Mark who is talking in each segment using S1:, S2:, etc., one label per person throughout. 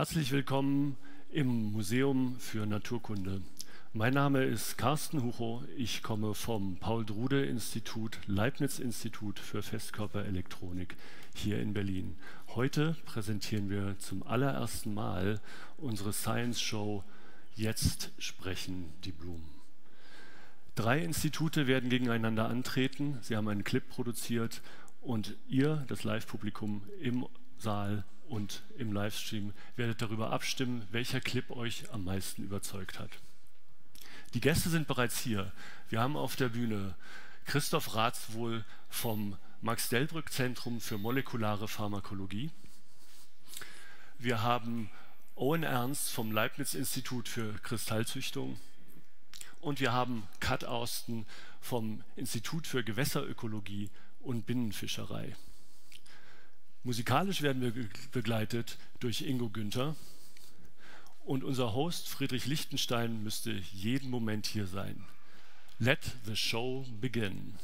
S1: Herzlich willkommen im Museum für Naturkunde. Mein Name ist Carsten Huchow, ich komme vom Paul-Drude-Institut, Leibniz-Institut für Festkörperelektronik hier in Berlin. Heute präsentieren wir zum allerersten Mal unsere Science-Show Jetzt sprechen die Blumen. 3 Institute werden gegeneinander antreten, sie haben einen Clip produziert und ihr, das Live-Publikum im Saal und im Livestream, werdet darüber abstimmen, welcher Clip euch am meisten überzeugt hat. Die Gäste sind bereits hier. Wir haben auf der Bühne Christoph Rathswohl vom Max-Delbrück-Zentrum für molekulare Pharmakologie. Wir haben Owen Ernst vom Leibniz-Institut für Kristallzüchtung. Und wir haben Kat Austen vom Institut für Gewässerökologie und Binnenfischerei. Musikalisch werden wir begleitet durch Ingo Günther und unser Host Friedrich Lichtenstein müsste jeden Moment hier sein. Let the show begin.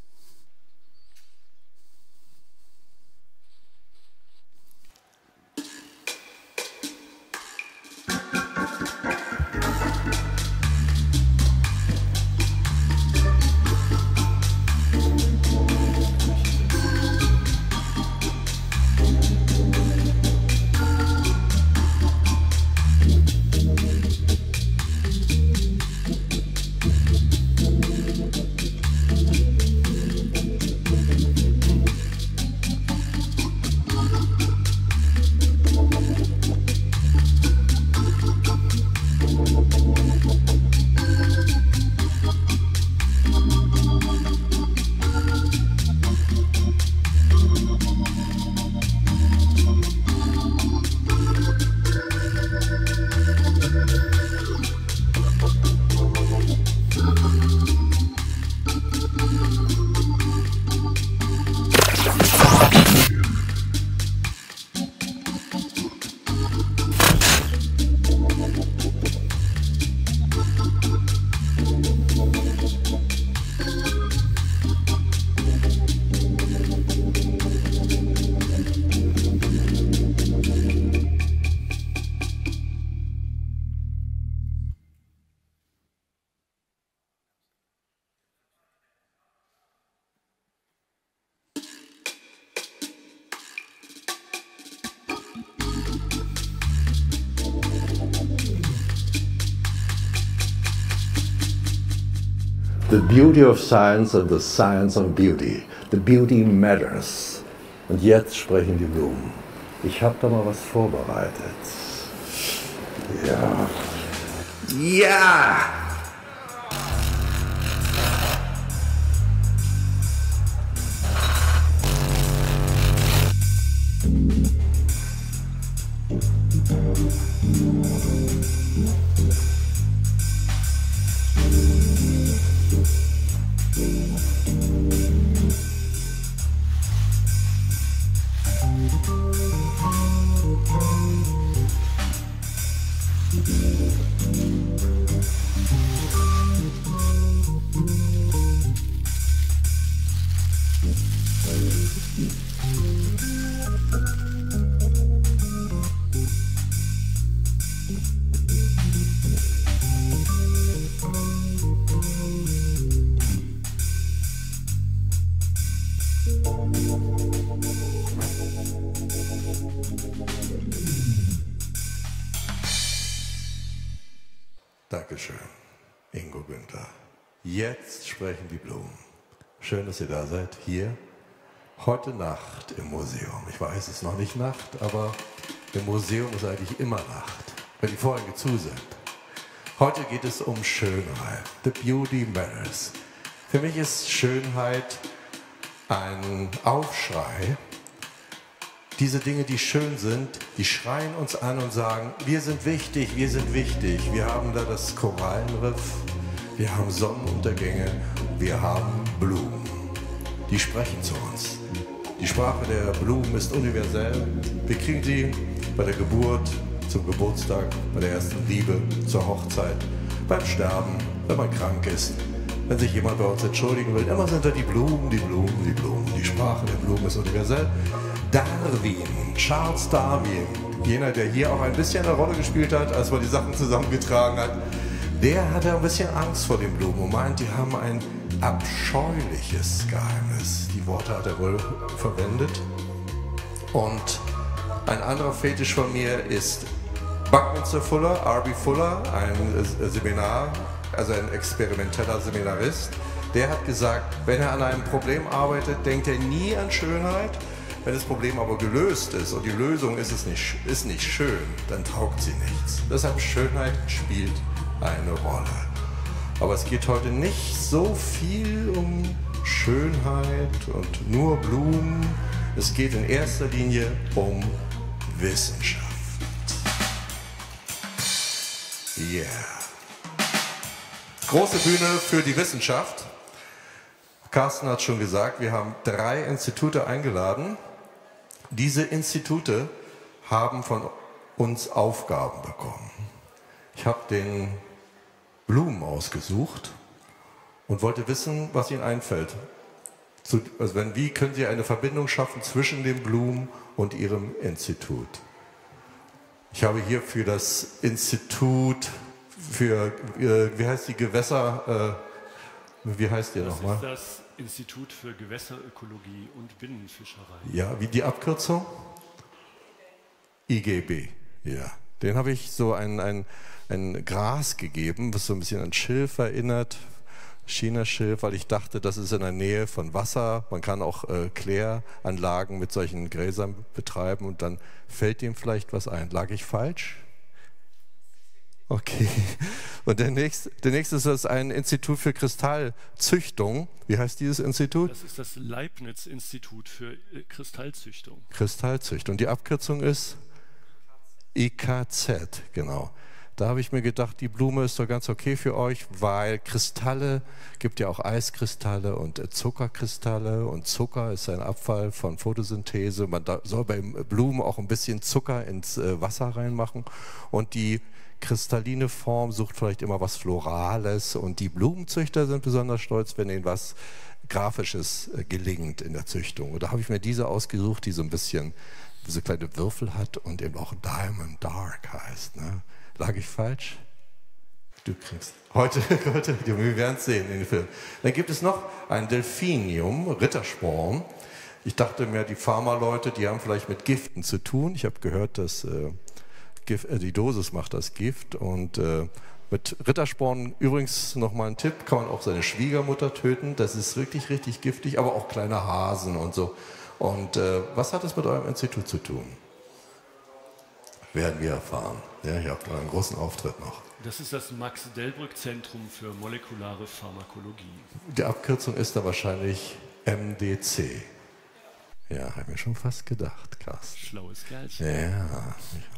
S2: The beauty of science and the science of beauty. The beauty matters. Und jetzt sprechen die Blumen. Ich habe da mal was vorbereitet. Ja. Ja! Dankeschön, Ingo Günther. Jetzt sprechen die Blumen. Schön, dass ihr da seid, hier. Heute Nacht im Museum. Ich weiß, es ist noch nicht Nacht, aber im Museum ist eigentlich immer Nacht, wenn die Vorhänge zu sind. Heute geht es um Schönheit. The beauty matters. Für mich ist Schönheit ein Aufschrei. Diese Dinge, die schön sind, die schreien uns an und sagen, wir sind wichtig, wir sind wichtig. Wir haben da das Korallenriff, wir haben Sonnenuntergänge, wir haben Blumen. Die sprechen zu uns. Die Sprache der Blumen ist universell. Wir kriegen sie bei der Geburt, zum Geburtstag, bei der ersten Liebe, zur Hochzeit, beim Sterben, wenn man krank ist. Wenn sich jemand bei uns entschuldigen will, immer sind da die Blumen, die Blumen, die Blumen. Die Sprache der Blumen ist universell. Darwin, Charles Darwin, jener, der hier auch ein bisschen eine Rolle gespielt hat, als man die Sachen zusammengetragen hat, der hatte ein bisschen Angst vor den Blumen und meint, die haben ein abscheuliches Geheimnis. Die Worte hat er wohl verwendet. Und ein anderer Fetisch von mir ist Buckminster Fuller, R.B. Fuller, ein Seminar, also ein experimenteller Seminarist. Der hat gesagt, wenn er an einem Problem arbeitet, denkt er nie an Schönheit. Wenn das Problem aber gelöst ist und die Lösung ist nicht schön, dann taugt sie nichts. Deshalb Schönheit spielt eine Rolle. Aber es geht heute nicht so viel um Schönheit und nur Blumen. Es geht in erster Linie um Wissenschaft. Yeah. Große Bühne für die Wissenschaft. Carsten hat schon gesagt, wir haben 3 Institute eingeladen. Diese Institute haben von uns Aufgaben bekommen. Ich habe den Blumen ausgesucht und wollte wissen, was ihnen einfällt. Also wie können Sie eine Verbindung schaffen zwischen den Blumen und Ihrem Institut? Ich habe hier für das Institut für, wie heißt die Gewässer, wie heißt ihr nochmal?
S1: Das ist das Institut für Gewässerökologie und Binnenfischerei.
S2: Ja, wie die Abkürzung? IGB, ja. Den habe ich so ein Gras gegeben, was so ein bisschen an Schilf erinnert, Chinaschilf, weil ich dachte, das ist in der Nähe von Wasser. Man kann auch Kläranlagen mit solchen Gräsern betreiben und dann fällt dem vielleicht was ein. Lag ich falsch? Okay. Und der nächste ist das ein Institut für Kristallzüchtung. Wie heißt dieses Institut?
S1: Das ist das Leibniz-Institut für Kristallzüchtung.
S2: Kristallzüchtung. Und die Abkürzung ist IKZ, genau. Da habe ich mir gedacht, die Blume ist doch ganz okay für euch, weil Kristalle, gibt ja auch Eiskristalle und Zuckerkristalle und Zucker ist ein Abfall von Photosynthese. Man soll bei Blumen auch ein bisschen Zucker ins Wasser reinmachen und die kristalline Form sucht vielleicht immer was Florales und die Blumenzüchter sind besonders stolz, wenn ihnen was Grafisches gelingt in der Züchtung. Und da habe ich mir diese ausgesucht, die so ein bisschen so kleine Würfel hat und eben auch Diamond Dark heißt. Ne? Lag ich falsch? Du kriegst heute wir werden es sehen in dem Film. Dann gibt es noch ein Delphinium, Rittersporn. Ich dachte mir, die Pharmaleute, die haben vielleicht mit Giften zu tun. Ich habe gehört, dass die Dosis macht das Gift. Und mit Rittersporn, übrigens nochmal ein Tipp, kann man auch seine Schwiegermutter töten. Das ist richtig, richtig giftig, aber auch kleine Hasen und so. Und was hat das mit eurem Institut zu tun? Werden wir erfahren. Ja, ihr habt einen großen Auftritt noch.
S1: Das ist das Max-Delbrück-Zentrum für molekulare Pharmakologie.
S2: Die Abkürzung ist da wahrscheinlich MDC. Ja, habe ich mir schon fast gedacht, Carsten.
S1: Schlaues Kerlchen.
S2: Ja,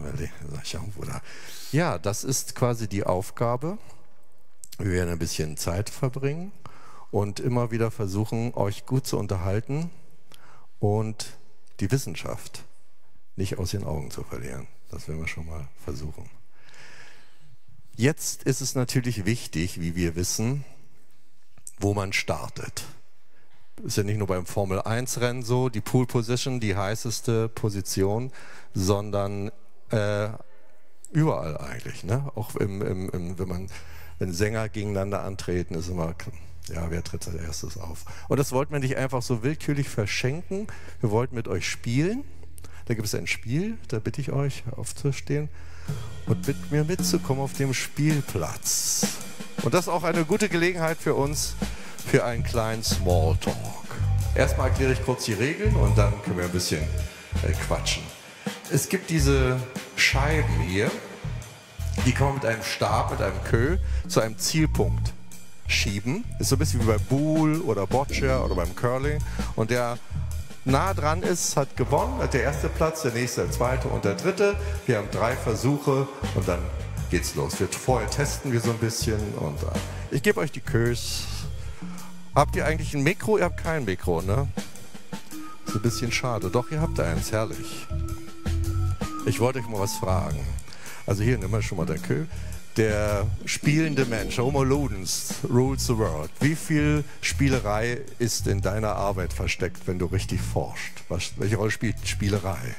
S2: ja, das ist quasi die Aufgabe. Wir werden ein bisschen Zeit verbringen und immer wieder versuchen, euch gut zu unterhalten und die Wissenschaft nicht aus den Augen zu verlieren. Das werden wir schon mal versuchen. Jetzt ist es natürlich wichtig, wie wir wissen, wo man startet. Ist ja nicht nur beim Formel-1-Rennen so, die Pole Position, die heißeste Position, sondern überall eigentlich. Ne? Auch wenn Sänger gegeneinander antreten, ist immer, ja, wer tritt als erstes auf? Und das wollten wir nicht einfach so willkürlich verschenken. Wir wollten mit euch spielen. Da gibt es ein Spiel, da bitte ich euch aufzustehen und mit mir mitzukommen auf dem Spielplatz. Und das ist auch eine gute Gelegenheit für uns, für einen kleinen Smalltalk. Erstmal erkläre ich kurz die Regeln und dann können wir ein bisschen quatschen. Es gibt diese Scheiben hier, die kann man mit einem Stab, mit einem Queue zu einem Zielpunkt schieben. Ist so ein bisschen wie bei Boule oder Boccia oder beim Curling. Und der nah dran ist, hat gewonnen, hat der erste Platz, der nächste, der zweite und der dritte. Wir haben 3 Versuche und dann geht's los. Vorher testen wir so ein bisschen und ich gebe euch die Queues. Habt ihr eigentlich ein Mikro? Ihr habt kein Mikro, ne? Ist ein bisschen schade. Doch, ihr habt eins, herrlich. Ich wollte euch mal was fragen. Also hier, nimm mal schon mal der Queue. Der spielende Mensch, Homo Ludens, rules the world. Wie viel Spielerei ist in deiner Arbeit versteckt, wenn du richtig forscht? Welche Rolle spielt Spielerei?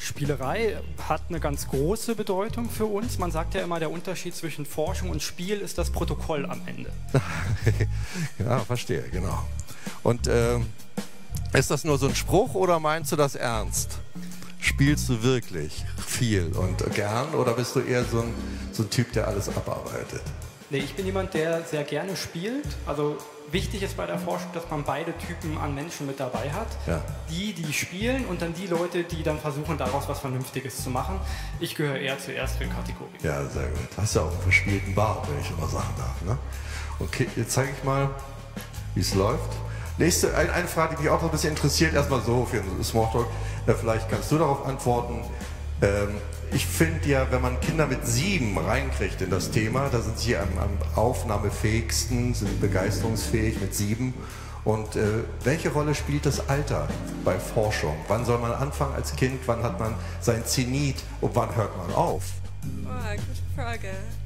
S3: Spielerei hat eine ganz große Bedeutung für uns. Man sagt ja immer, der Unterschied zwischen Forschung und Spiel ist das Protokoll am Ende.
S2: Ja, verstehe, genau. Und ist das nur so ein Spruch oder meinst du das ernst? Spielst du wirklich viel und gern oder bist du eher so ein Typ, der alles abarbeitet?
S3: Nee, ich bin jemand, der sehr gerne spielt. Also wichtig ist bei der Forschung, dass man beide Typen an Menschen mit dabei hat.
S2: Ja.
S3: Die spielen und dann die Leute, die dann versuchen, daraus was Vernünftiges zu machen. Ich gehöre eher zur ersten Kategorie.
S2: Ja, sehr gut. Hast ja auch einen verspielten Bart, wenn ich immer sagen darf. Ne? Okay, jetzt zeige ich mal, wie es läuft. Nächste, eine Frage, die mich auch noch ein bisschen interessiert, erstmal so für einen Smalltalk. Vielleicht kannst du darauf antworten. Ich finde ja, wenn man Kinder mit 7 reinkriegt in das Thema, da sind sie am aufnahmefähigsten, sind begeisterungsfähig mit 7. Und welche Rolle spielt das Alter bei Forschung? Wann soll man anfangen als Kind? Wann hat man sein Zenit und wann hört man auf?
S4: Oh, gute Frage.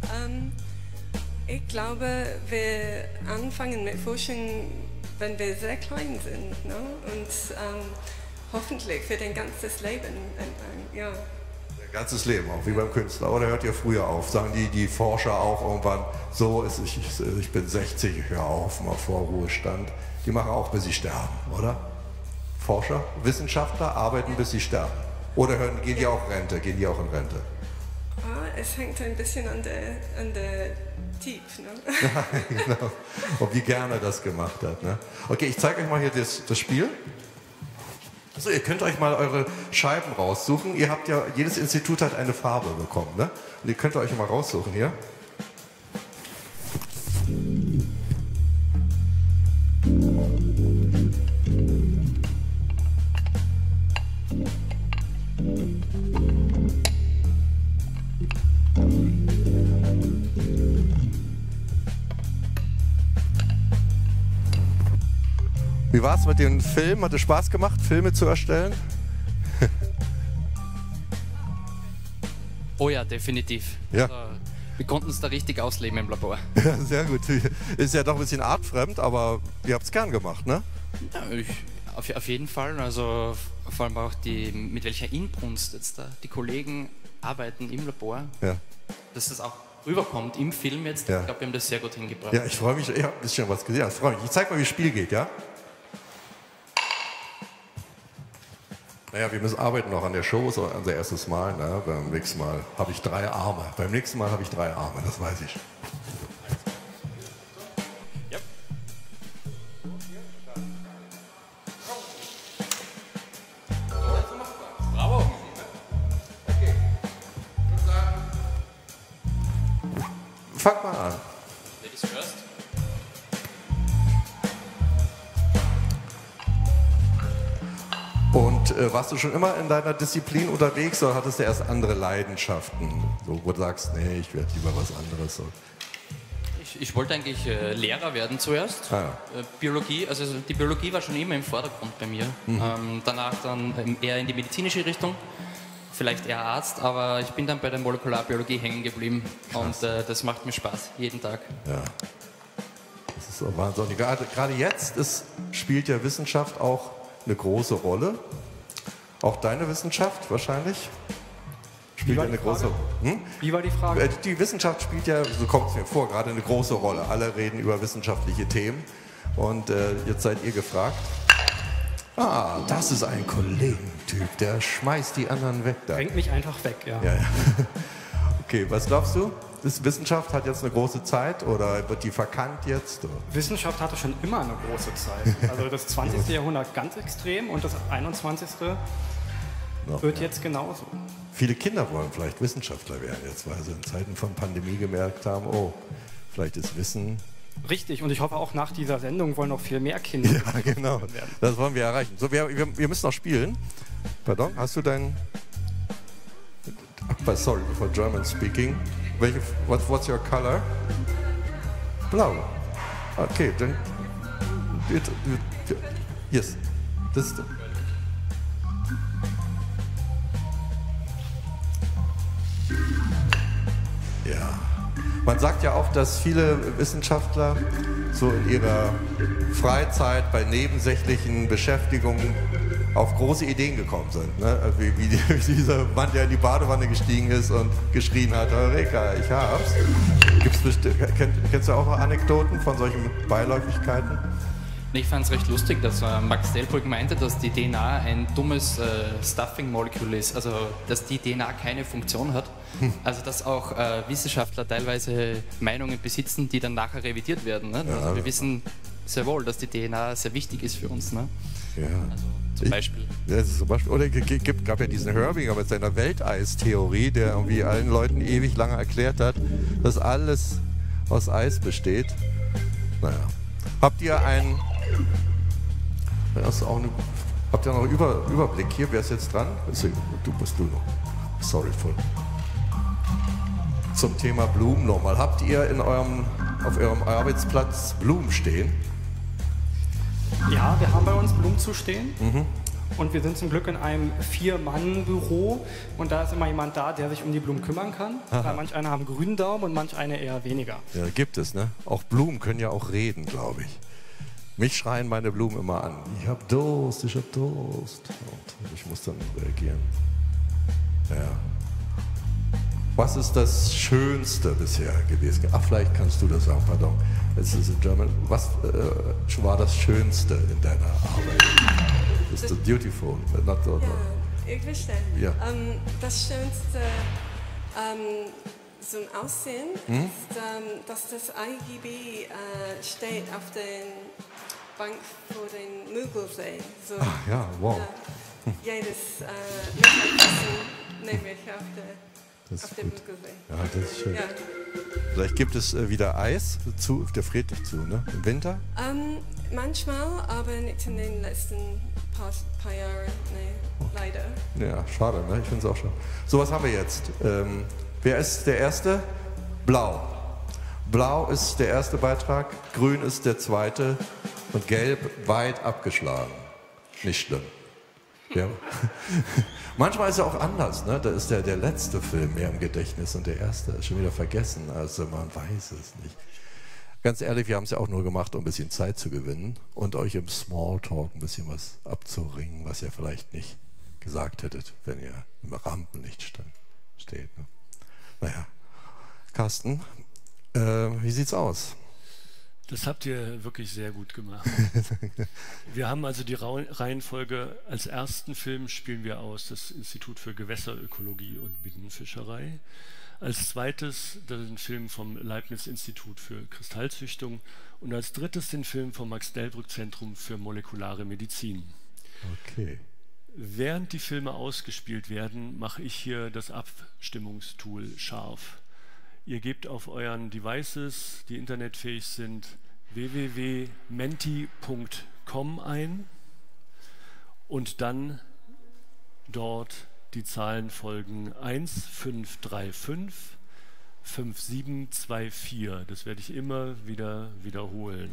S4: Ich glaube, wir anfangen mit Forschung, wenn wir sehr klein sind, ne? Und hoffentlich für dein ganzes Leben. Ja.
S2: Dein ganzes Leben auch, wie beim Künstler. Oder hört ihr früher auf? Sagen die Forscher auch irgendwann, so ist ich bin 60, ich höre auf, mal vor Ruhestand. Die machen auch, bis sie sterben, oder? Forscher, Wissenschaftler arbeiten, bis sie sterben. Oder gehen die auch Rente? Gehen die auch in Rente?
S4: Es hängt ein bisschen an der Typ, ne?
S2: Ja, genau. Und wie gerne das gemacht hat. Ne? Okay, ich zeige euch mal hier das Spiel. Also ihr könnt euch mal eure Scheiben raussuchen. Ihr habt ja, jedes Institut hat eine Farbe bekommen, ne? Und ihr könnt euch mal raussuchen hier. Wie war es mit den Filmen? Hat es Spaß gemacht, Filme zu erstellen?
S5: Oh ja, definitiv.
S2: Ja.
S5: Also, wir konnten es da richtig ausleben im Labor.
S2: Ja, sehr gut. Ist ja doch ein bisschen artfremd, aber ihr habt es gern gemacht, ne?
S5: Ja, auf jeden Fall. Also vor allem auch mit welcher Inbrunst jetzt da die Kollegen arbeiten im Labor.
S2: Ja.
S5: Dass das auch rüberkommt im Film jetzt.
S2: Ja.
S5: Ich glaube, wir haben das sehr gut hingebracht.
S2: Ja, ich freue mich. Ich habe ein bisschen was gesehen. Ich freue mich. Ich zeige mal, wie das Spiel geht, ja? Naja, wir müssen arbeiten noch an der Show, so unser erstes Mal. Ne? Beim nächsten Mal habe ich 3 Arme. Beim nächsten Mal habe ich 3 Arme, das weiß ich.
S5: Ja. Bravo.
S2: Okay. Ich würde sagen, fang mal an.
S5: Ladies first.
S2: Und warst du schon immer in deiner Disziplin unterwegs oder hattest du erst andere Leidenschaften, so, wo du sagst, nee, ich werde lieber was anderes? So.
S5: Ich wollte eigentlich Lehrer werden zuerst.
S2: Ah, ja.
S5: Biologie, also die Biologie war schon immer im Vordergrund bei mir. Danach dann eher in die medizinische Richtung, vielleicht eher Arzt, aber ich bin dann bei der Molekularbiologie hängen geblieben. Krass. Und das macht mir Spaß, jeden Tag.
S2: Ja. Das ist so wahnsinnig. Gerade jetzt spielt ja Wissenschaft auch eine große Rolle. Auch deine Wissenschaft wahrscheinlich spielt ja eine große Rolle.
S3: Wie war die Frage?
S2: Die Wissenschaft spielt ja, so kommt es mir vor, gerade eine große Rolle. Alle reden über wissenschaftliche Themen. Und jetzt seid ihr gefragt. Ah, das ist ein Kollegentyp, der schmeißt die anderen weg. Da.
S3: Bringt mich einfach weg, ja.
S2: Ja. Okay, was glaubst du? Ist Wissenschaft hat jetzt eine große Zeit oder wird die verkannt jetzt? Oder?
S3: Wissenschaft hatte schon immer eine große Zeit. Also das 20. Jahrhundert ganz extrem und das 21. wird jetzt genauso.
S2: Viele Kinder wollen vielleicht Wissenschaftler werden jetzt, weil sie in Zeiten von Pandemie gemerkt haben, oh, vielleicht ist Wissen...
S3: Richtig, und ich hoffe auch nach dieser Sendung wollen noch viel mehr Kinder
S2: ja, genau.
S3: werden.
S2: Das wollen wir erreichen. So, wir müssen noch spielen. Pardon, hast du dein... Sorry, for German speaking. What's your color? Blau. Okay, dann... Yes. Das ist... Ja. Man sagt ja auch, dass viele Wissenschaftler so in ihrer Freizeit bei nebensächlichen Beschäftigungen auf große Ideen gekommen sind. Ne? Wie dieser Mann, der in die Badewanne gestiegen ist und geschrien hat, Eureka, ich hab's. Kennst du auch Anekdoten von solchen Beiläufigkeiten?
S5: Ich fand es recht lustig, dass Max Delbrück meinte, dass die DNA ein dummes Stuffing-Molekül ist, also dass die DNA keine Funktion hat. Also dass auch Wissenschaftler teilweise Meinungen besitzen, die dann nachher revidiert werden. Ne?
S2: Ja.
S5: Also wir wissen sehr wohl, dass die DNA sehr wichtig ist für uns. Ne?
S2: Ja.
S5: Also zum Beispiel.
S2: Oder gab ja diesen Hörbiger mit seiner Welteistheorie, der irgendwie allen Leuten ewig lange erklärt hat, dass alles aus Eis besteht. Naja. Habt ihr einen... Habt ihr noch einen Überblick hier? Wer ist jetzt dran? Du noch. Sorry, voll. Zum Thema Blumen nochmal. Habt ihr auf eurem Arbeitsplatz Blumen stehen?
S3: Ja, wir haben bei uns Blumen zu stehen. Und wir sind zum Glück in einem 4-Mann-Büro. Und da ist immer jemand da, der sich um die Blumen kümmern kann. Weil manch einer haben grünen Daumen und manch eine eher weniger.
S2: Ja, gibt es, ne? Auch Blumen können ja auch reden, glaube ich. Mich schreien meine Blumen immer an. Ich hab Durst, ich hab Durst. Und ich muss dann reagieren. Ja. Was ist das Schönste bisher gewesen? Ach, vielleicht kannst du das sagen, pardon. Es ist in German. Was war das Schönste in deiner Arbeit? Ist das beautiful? Not the,
S4: Ja, ich verstehe.
S2: Ja.
S4: Das Schönste zum Aussehen ist, dass das IGB steht auf der Bank vor dem Müggelsee. So,
S2: Ach ja, wow.
S4: Jedes Mittagessen nehme ich auf dem Müggelsee.
S2: Ja, das ist schön.
S4: Ja.
S2: Vielleicht gibt es wieder Eis der friert nicht zu, ne? Im Winter?
S4: Manchmal, aber nicht in den letzten paar Jahren, nee, leider.
S2: Ja, schade, ne? Ich finde es auch schade. So, was haben wir jetzt? Wer ist der Erste? Blau. Blau ist der erste Beitrag, grün ist der zweite und gelb weit abgeschlagen. Nicht schlimm. Ja. Manchmal ist er auch anders, ne? Da ist der letzte Film mehr im Gedächtnis und der erste ist schon wieder vergessen, also man weiß es nicht. Ganz ehrlich, wir haben es ja auch nur gemacht, um ein bisschen Zeit zu gewinnen und euch im Smalltalk ein bisschen was abzuringen, was ihr vielleicht nicht gesagt hättet, wenn ihr im Rampenlicht steht. Ne? Naja, Carsten, wie sieht's aus?
S1: Das habt ihr wirklich sehr gut gemacht. Wir haben also die Reihenfolge, als ersten Film spielen wir aus das Institut für Gewässerökologie und Binnenfischerei. Als zweites den Film vom Leibniz-Institut für Kristallzüchtung und als drittes den Film vom Max-Delbrück-Zentrum für molekulare Medizin.
S2: Okay.
S1: Während die Filme ausgespielt werden, mache ich hier das Abstimmungstool scharf. Ihr gebt auf euren Devices, die internetfähig sind, www.menti.com ein und dann dort die Zahlen folgen 1535 5724. Das werde ich immer wieder wiederholen.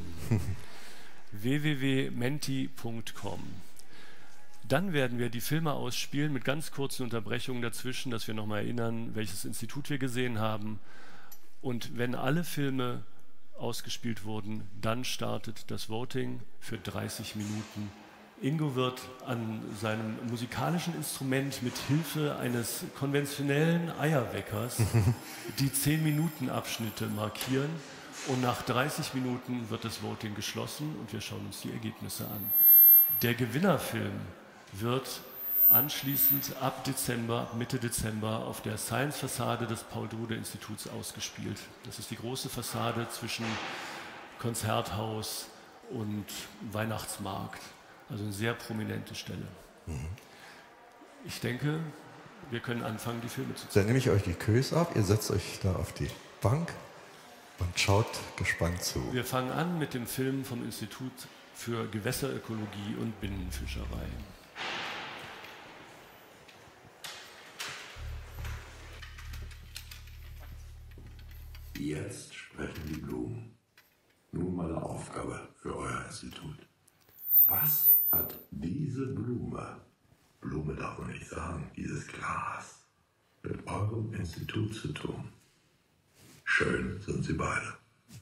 S1: www.menti.com. Dann werden wir die Filme ausspielen mit ganz kurzen Unterbrechungen dazwischen, dass wir nochmal erinnern, welches Institut wir gesehen haben. Und wenn alle Filme ausgespielt wurden, dann startet das Voting für 30 Minuten. Ingo wird an seinem musikalischen Instrument mit Hilfe eines konventionellen Eierweckers die 10-Minuten-Abschnitte markieren und nach 30 Minuten wird das Voting geschlossen und wir schauen uns die Ergebnisse an. Der Gewinnerfilm wird anschließend ab Mitte Dezember auf der Science-Fassade des Paul-Drude-Instituts ausgespielt. Das ist die große Fassade zwischen Konzerthaus und Weihnachtsmarkt. Also eine sehr prominente Stelle. Ich denke, wir können anfangen, die Filme zu zeigen.
S2: Dann nehme ich euch die Queues ab, ihr setzt euch da auf die Bank und schaut gespannt zu.
S1: Wir fangen an mit dem Film vom Institut für Gewässerökologie und Binnenfischerei.
S2: Jetzt sprechen die Blumen. Nun meine Aufgabe für euer Institut. Was hat diese Blume darf man nicht sagen, dieses Glas, mit eurem Institut zu tun? Schön sind sie beide.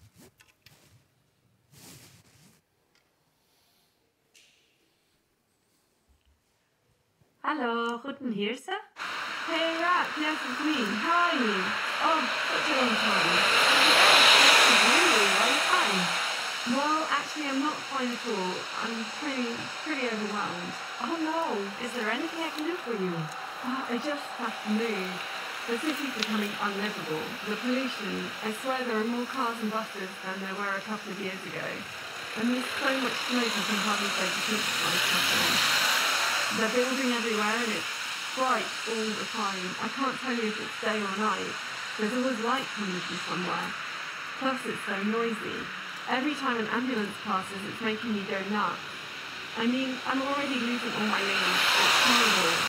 S6: Hello, Guten Hirse. Hey, Rat, yes, it's me. How are you? Oh, such a long time. Really, are you fine? Well, actually, I'm not fine at all. I'm pretty overwhelmed. Oh no, is there anything I can do for you? I just have to move. The city's becoming unlivable. The pollution, I swear there are more cars and buses than there were a couple of years ago. And there's so much smoke I can hardly say to synthesize happening. They're building everywhere and it's bright all the time. I can't tell you if it's day or night. There's always light coming from somewhere. Plus it's so noisy. Every time an ambulance passes, it's making me go nuts. I mean, I'm already losing all my limbs. It's horrible.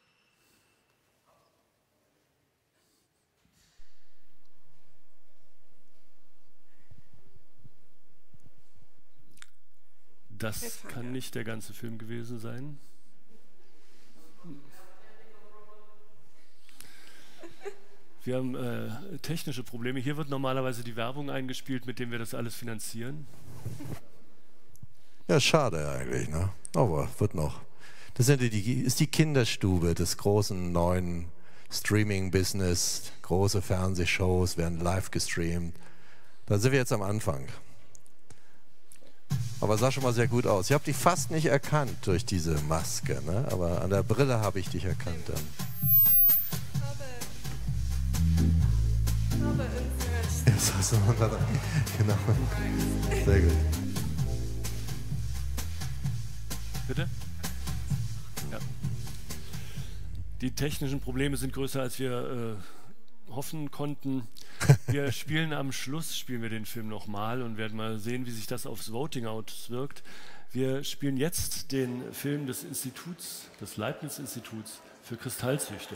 S1: Das kann nicht der ganze Film gewesen sein. Wir haben technische Probleme. Hier wird normalerweise die Werbung eingespielt, mit dem wir das alles finanzieren.
S2: Ja, schade eigentlich, ne? Aber wird noch. Das ist die Kinderstube des großen neuen Streaming-Business. Große Fernsehshows werden live gestreamt. Da sind wir jetzt am Anfang. Aber sah schon mal sehr gut aus. Ich habe dich fast nicht erkannt durch diese Maske, ne? Aber an der Brille habe ich dich erkannt dann. Genau. Sehr gut.
S1: Bitte? Ja. Die technischen Probleme sind größer, als wir hoffen konnten. Wir spielen am Schluss den Film nochmal und werden mal sehen, wie sich das aufs Voting auswirkt. Wir spielen jetzt den Film des Instituts, des Leibniz-Instituts für Kristallzüchtung.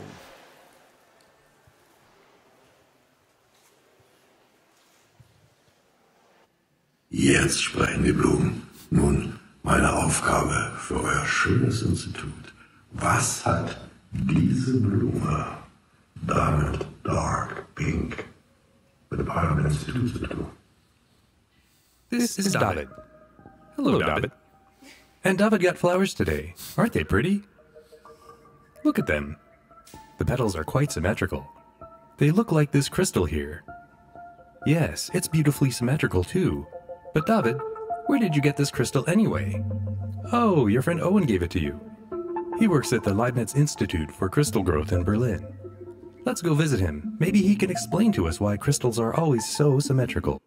S2: Jetzt sprechen die Blumen. Nun meine Aufgabe für euer schönes Institut. Was hat diese Blume damit Dark Pink mit dem Euren Institut zu tun?
S7: This is David. Hello, David. And David got flowers today. Aren't they pretty? Look at them. The petals are quite symmetrical. They look like this crystal here. Yes, it's beautifully symmetrical too. But David, where did you get this crystal anyway? Oh, your friend Owen gave it to you. He works at the Leibniz Institute for Crystal Growth in Berlin. Let's go visit him. Maybe he can explain to us why crystals are always so symmetrical.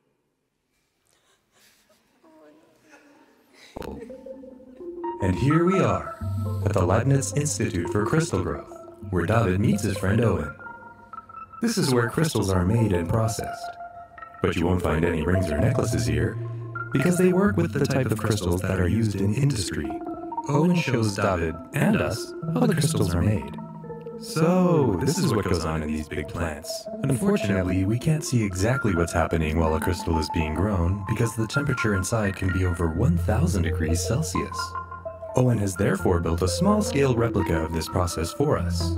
S7: And here we are, at the Leibniz Institute for Crystal Growth, where David meets his friend Owen. This is where crystals are made and processed. But you won't find any rings or necklaces here, because they work with the type of crystals that are used in industry. Owen shows David and us how the crystals are made. So, this is what goes on in these big plants. Unfortunately, we can't see exactly what's happening while a crystal is being grown, because the temperature inside can be over 1000 degrees Celsius. Owen has therefore built a small-scale replica of this process for us.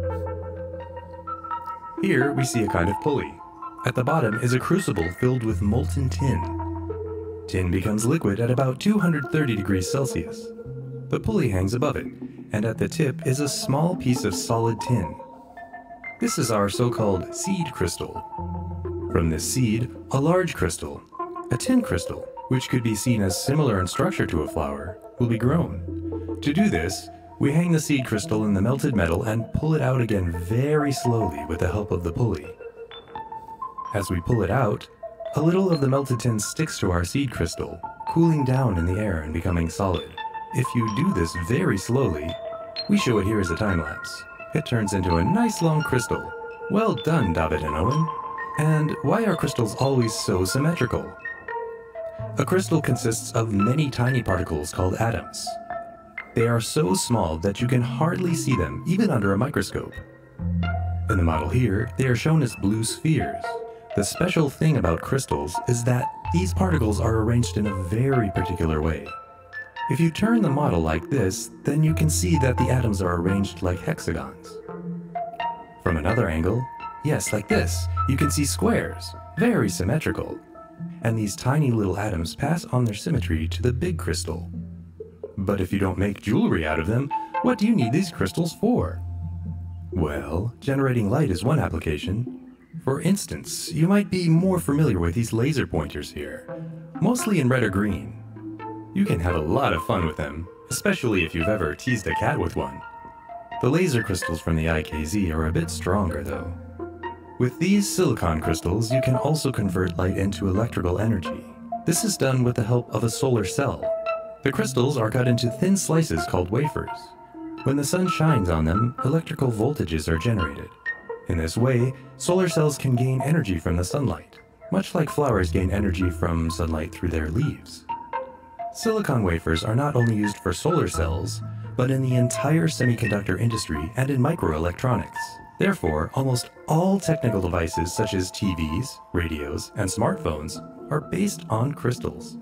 S7: Here, we see a kind of pulley. At the bottom is a crucible filled with molten tin. Tin becomes liquid at about 230 degrees Celsius. The pulley hangs above it, and at the tip is a small piece of solid tin. This is our so-called seed crystal. From this seed, a large crystal, a tin crystal, which could be seen as similar in structure to a flower, will be grown. To do this, we hang the seed crystal in the melted metal and pull it out again very slowly with the help of the pulley. As we pull it out, a little of the melted tin sticks to our seed crystal, cooling down in the air and becoming solid. If you do this very slowly, we show it here as a time-lapse. It turns into a nice long crystal. Well done, David and Owen. And why are crystals always so symmetrical? A crystal consists of many tiny particles called atoms. They are so small that you can hardly see them, even under a microscope. In the model here, they are shown as blue spheres. The special thing about crystals is that these particles are arranged in a very particular way. If you turn the model like this, then you can see that the atoms are arranged like hexagons. From another angle, yes, like this, you can see squares, very symmetrical, and these tiny little atoms pass on their symmetry to the big crystal. But if you don't make jewelry out of them, what do you need these crystals for? Well, generating light is one application. For instance, you might be more familiar with these laser pointers here, mostly in red or green. You can have a lot of fun with them, especially if you've ever teased a cat with one. The laser crystals from the IKZ are a bit stronger though. With these silicon crystals, you can also convert light into electrical energy. This is done with the help of a solar cell. The crystals are cut into thin slices called wafers. When the sun shines on them, electrical voltages are generated. In this way, solar cells can gain energy from the sunlight, much like flowers gain energy from sunlight through their leaves. Silicon wafers are not only used for solar cells, but in the entire semiconductor industry and in microelectronics. Therefore, almost all technical devices such as TVs, radios, and smartphones are based on crystals.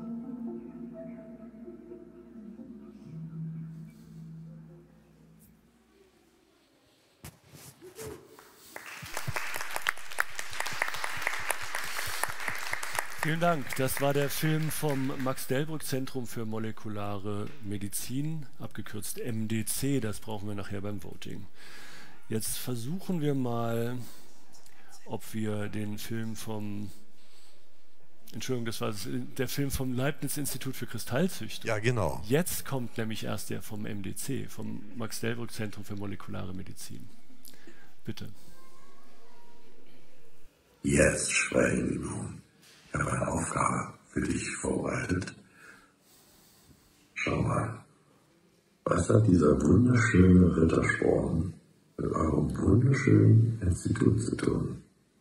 S1: Vielen Dank. Das war der Film vom Max-Delbrück-Zentrum für molekulare Medizin, abgekürzt MDC. Das brauchen wir nachher beim Voting. Jetzt versuchen wir mal, ob wir den Film vom... Entschuldigung, das war der Film vom Leibniz-Institut für Kristallzüchtung.
S2: Ja, genau.
S1: Jetzt kommt nämlich erst der vom MDC, vom Max-Delbrück-Zentrum für molekulare Medizin. Bitte.
S2: Jetzt sprechen wir nun. Ich habe eine Aufgabe für dich vorbereitet. Schau mal, was hat dieser wunderschöne Rittersporn mit eurem wunderschönen Institut zu tun?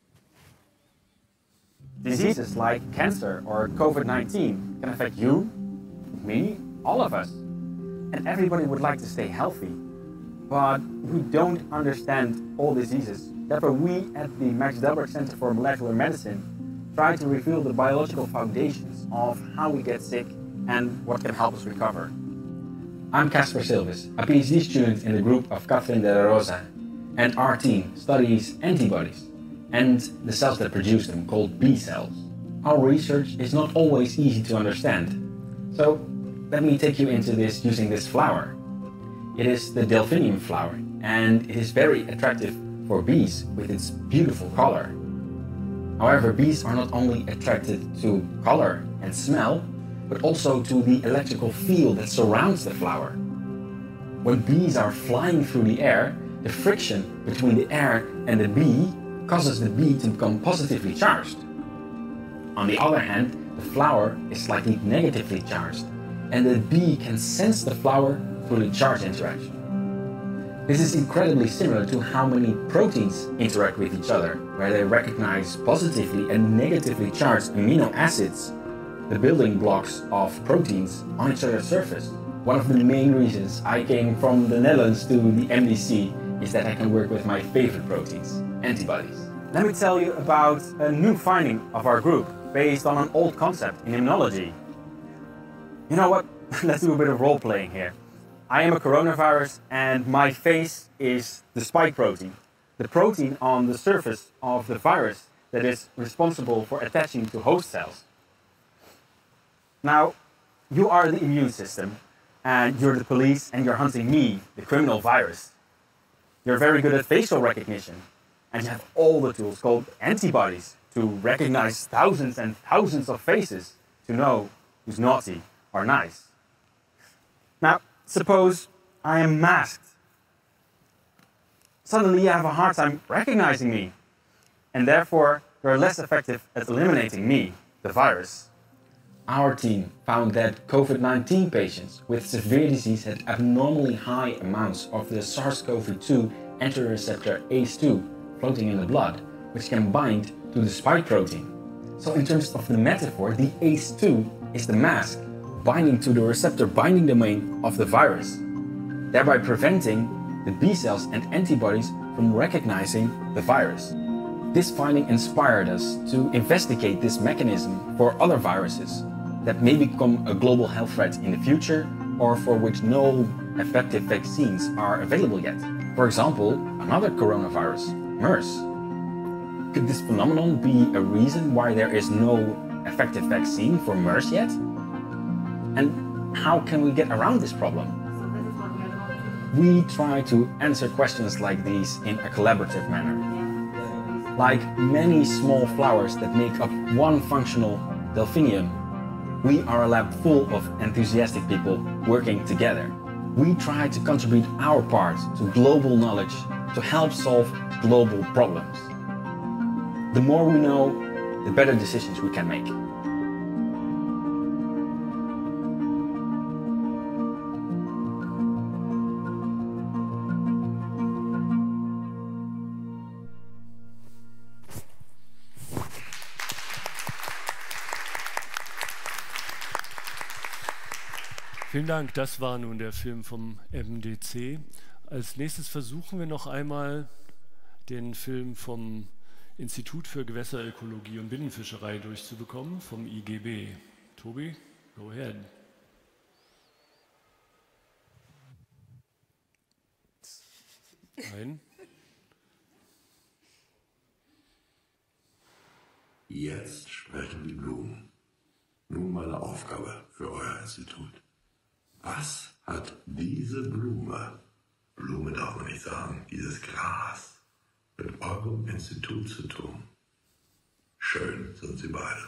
S8: Diseases like cancer or COVID-19 can affect you, me, all of us. And everybody would like to stay healthy. But we don't understand all diseases. Therefore, we at the Max Delbrück Center for Molecular Medicine try to reveal the biological foundations of how we get sick and what can help us recover. I'm Casper Silvis, a PhD student in the group of Catherine de la Rosa, and our team studies antibodies and the cells that produce them, called B cells. Our research is not always easy to understand, so let me take you into this using this flower. It is the delphinium flower, and it is very attractive for bees with its beautiful color. However, bees are not only attracted to color and smell, but also to the electrical field that surrounds the flower. When bees are flying through the air, the friction between the air and the bee causes the bee to become positively charged. On the other hand, the flower is slightly negatively charged, and the bee can sense the flower through the charge interaction. This is incredibly similar to how many proteins interact with each other, where they recognize positively and negatively charged amino acids, the building blocks of proteins, on each other's surface. One of the main reasons I came from the Netherlands to the MDC is that I can work with my favorite proteins, antibodies. Let me tell you about a new finding of our group based on an old concept in immunology. You know what? Let's do a bit of role-playing here. I am a coronavirus and my face is the spike protein, the protein on the surface of the virus that is responsible for attaching to host cells. Now, you are the immune system and you're the police and you're hunting me, the criminal virus. You're very good at facial recognition and you have all the tools called antibodies to recognize thousands and thousands of faces to know who's naughty or nice. Now, suppose I am masked. Suddenly you have a hard time recognizing me, and therefore you're less effective at eliminating me, the virus. Our team found that COVID-19 patients with severe disease had abnormally high amounts of the SARS-CoV-2 antireceptor ACE2 floating in the blood, which can bind to the spike protein. So in terms of the metaphor, the ACE2 is the mask binding to the receptor binding domain of the virus, thereby preventing the B cells and antibodies from recognizing the virus. This finding inspired us to investigate this mechanism for other viruses that may become a global health threat in the future or for which no effective vaccines are available yet. For example, another coronavirus, MERS. Could this phenomenon be a reason why there is no effective vaccine for MERS yet? And how can we get around this problem? We try to answer questions like these in a collaborative manner. Like many small flowers that make up one functional delphinium, we are a lab full of enthusiastic people working together. We try to contribute our part to global knowledge to help solve global problems. The more we know, the better decisions we can make.
S1: Vielen Dank, das war nun der Film vom MDC. Als nächstes versuchen wir noch einmal den Film vom Institut für Gewässerökologie und Binnenfischerei durchzubekommen, vom IGB. Tobi, go ahead. Nein.
S2: Jetzt sprechen die Blumen. Nun meine Aufgabe für euer Institut. Was hat diese Blume, Blume darf man nicht sagen, dieses Gras, mit eurem Institut zu tun? Schön sind sie beide.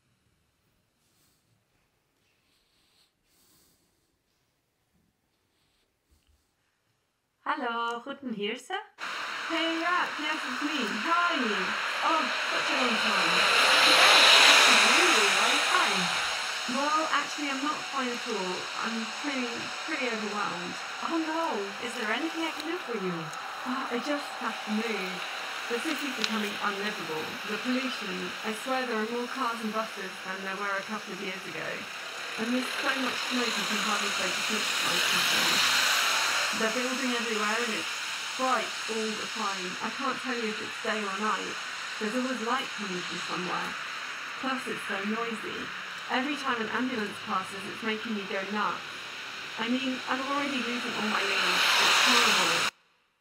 S6: Hello, guten Hirse. Hey, Rat, yes, it's me. How are you? Oh, such a long time. Yeah, really, I'm fine. Well, actually, I'm not fine at all. I'm pretty overwhelmed. Oh no, is there anything I can do for you? Oh, I just have to move. The city's becoming unlivable. The pollution, I swear there are more cars and buses than there were a couple of years ago. And there's so much smoke you can hardly take a switch from. They're building everywhere and it's bright all the time. I can't tell you if it's day or night. There's always light coming from somewhere. Plus it's so noisy. Every time an ambulance passes, it's making me go nuts. I mean, I'm already losing all my limbs. It's horrible.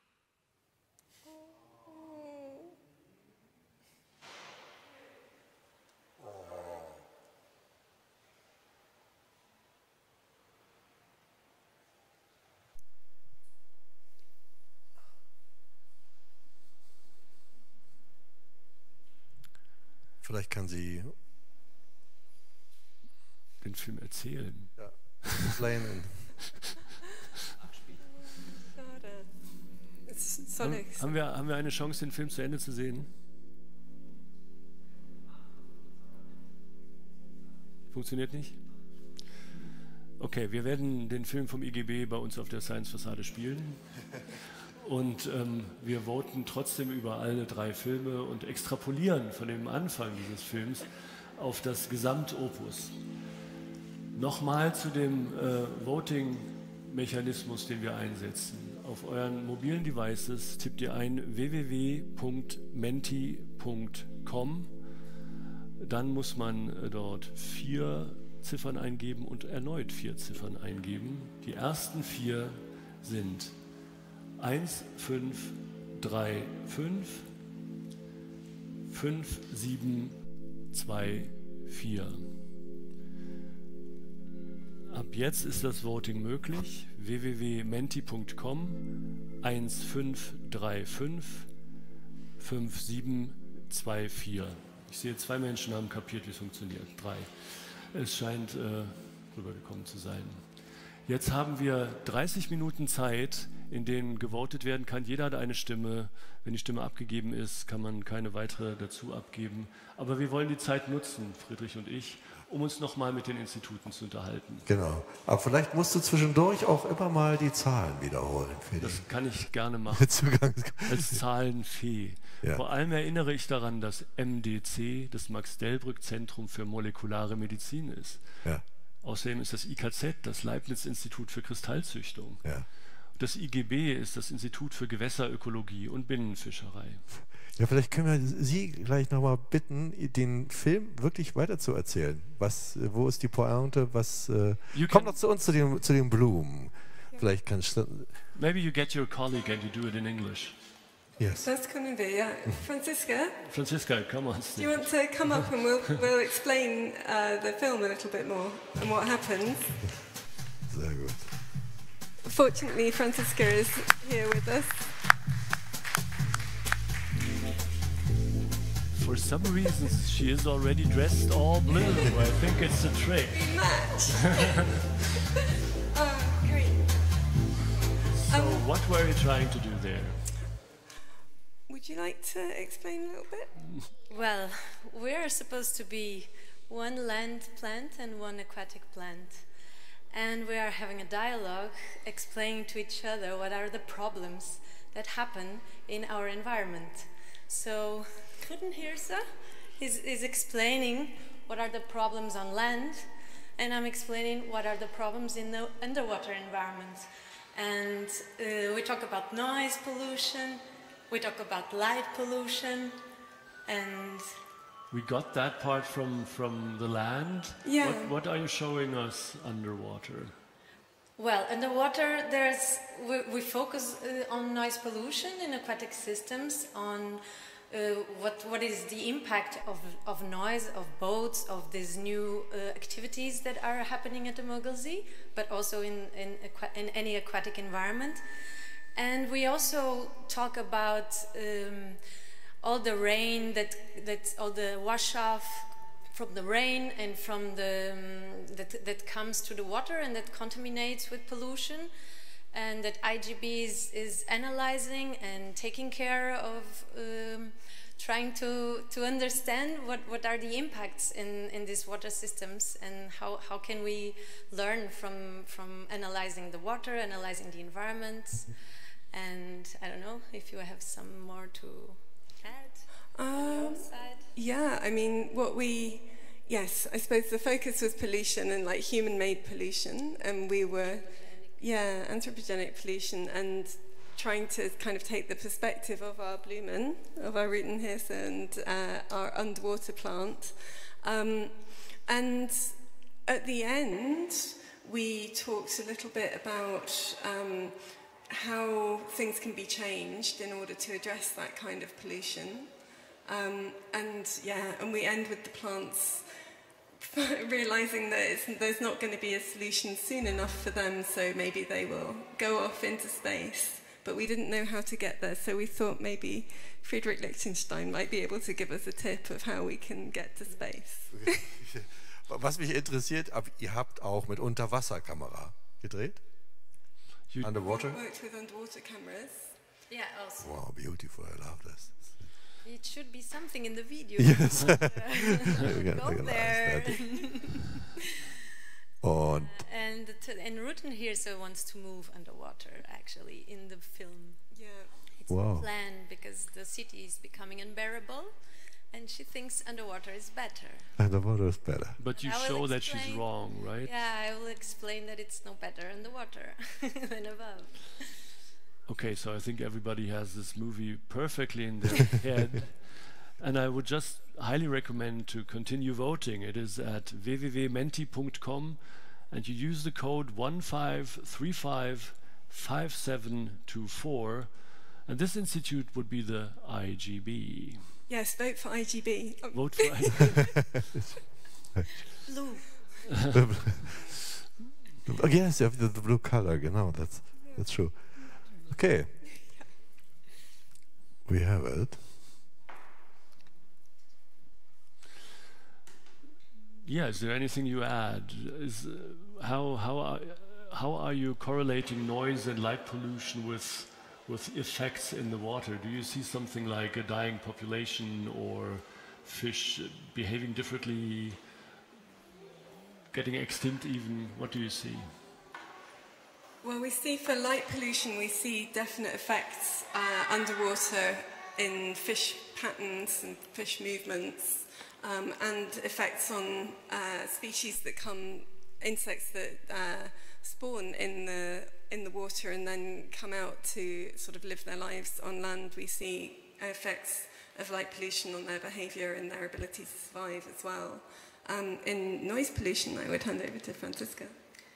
S2: Vielleicht kann sie
S1: den Film erzählen.
S2: Ja. Explainen.
S1: Haben wir eine Chance, den Film zu Ende zu sehen? Funktioniert nicht? Okay, wir werden den Film vom IGB bei uns auf der Science-Fassade spielen. Und wir voten trotzdem über alle 3 Filme und extrapolieren von dem Anfang dieses Films auf das Gesamtopus. Nochmal zu dem Voting-Mechanismus, den wir einsetzen. Auf euren mobilen Devices tippt ihr ein www.menti.com. Dann muss man dort 4 Ziffern eingeben und erneut 4 Ziffern eingeben. Die ersten 4 sind 1535 5724. Ab jetzt ist das Voting möglich. www.menti.com 1535 5724. Ich sehe, 2 Menschen haben kapiert, wie es funktioniert. 3. Es scheint rübergekommen zu sein. Jetzt haben wir 30 Minuten Zeit, in denen gewotet werden kann. Jeder hat eine Stimme. Wenn die Stimme abgegeben ist, kann man keine weitere dazu abgeben. Aber wir wollen die Zeit nutzen, Friedrich und ich, um uns nochmal mit den Instituten zu unterhalten.
S2: Genau. Aber vielleicht musst du zwischendurch auch immer mal die Zahlen wiederholen.
S1: Das kann ich gerne machen. Als Zahlenfee.
S2: Ja.
S1: Vor allem erinnere ich daran, dass MDC das Max-Delbrück-Zentrum für molekulare Medizin ist.
S2: Ja.
S1: Außerdem ist das IKZ das Leibniz-Institut für Kristallzüchtung.
S2: Ja.
S1: Das IGB ist das Institut für Gewässerökologie und Binnenfischerei.
S2: Ja, vielleicht können wir Sie gleich nochmal bitten, den Film wirklich weiter zu erzählen. Wo ist die Pointe? Kommt noch zu uns, zu den Blumen. Vielleicht kannst du...
S1: Maybe you get your colleague and you do it in English.
S2: Yes.
S4: First come in yeah. Franziska,
S1: Franziska, come on
S4: do
S1: stage.
S4: you want to come up and we'll explain the film a little bit more and what happens?
S2: Sehr gut.
S4: Fortunately, Franziska is here with us.
S1: For some reasons, she is already dressed all blue. I think it's a trick.
S4: We match. Oh, great.
S1: So what were you trying to do there?
S4: Would you like to explain a little bit?
S9: Well, we are supposed to be one land plant and one aquatic plant. And we are having a dialogue explaining to each other what are the problems that happen in our environment. So, couldn't hear sir? Is explaining what are the problems on land, and I'm explaining what are the problems in the underwater environment. And we talk about noise pollution, we talk about light pollution, and...
S1: We got that part from the land.
S4: Yeah.
S1: What are you showing us underwater?
S9: Well, underwater, we focus on noise pollution in aquatic systems, on what is the impact of noise, of boats, of these new activities that are happening at the Mogilsee, but also in any aquatic environment. And we also talk about all the rain, all the wash off from the rain and from the that comes to the water and that contaminates with pollution, and that IGB is analyzing and taking care of, trying to understand what are the impacts in these water systems, and how can we learn from analyzing the water, analyzing the environment. And I don't know if you have some more to add on your side.
S4: Yeah, I mean, yes, I suppose the focus was pollution and like human-made pollution, and we were, anthropogenic pollution, and trying to kind of take the perspective of our Blumen, of our Rutenhirse and our underwater plant. And at the end, we talked a little bit about how things can be changed in order to address that kind of pollution. And we end with the plants realizing that there's not going to be a solution soon enough for them, so maybe they will go off into space. But we didn't know how to get there, so we thought maybe Friedrich Lichtenstein might be able to give us a tip of how we can get to space.
S2: Was mich interessiert, ihr habt auch mit Unterwasserkamera gedreht? Underwater?
S4: Worked with underwater cameras.
S9: Yeah, also.
S2: Wow, beautiful, I love this.
S9: It should be something in the video.
S2: Yes.
S9: Go there. And Rutenhirse wants to move underwater, actually, in the film.
S4: Yeah.
S9: It's a plan because the city is becoming unbearable, and she thinks underwater is better.
S2: Underwater is better.
S1: But you show that she's wrong, right?
S9: Yeah, I will explain that it's no better underwater than above.
S1: Okay, so I think everybody has this movie perfectly in their head. And I would just highly recommend to continue voting. It is at www.menti.com, and you use the code 15355724, and this institute would be the IGB.
S4: Yes, vote for IGB.
S1: Vote for IGB.
S9: Blue.
S2: Yes, you have the blue color, genau, that's true. Okay. We have it.
S1: Yeah, is there anything you add? How are you correlating noise and light pollution with effects in the water? Do you see something like a dying population or fish behaving differently, getting extinct even? What do you see?
S4: Well, we see for light pollution, we see definite effects underwater in fish patterns and fish movements, and effects on species that insects that spawn in the water and then come out to sort of live their lives on land. We see effects of light pollution on their behaviour and their ability to survive as well. In noise pollution, I would hand over to Franziska.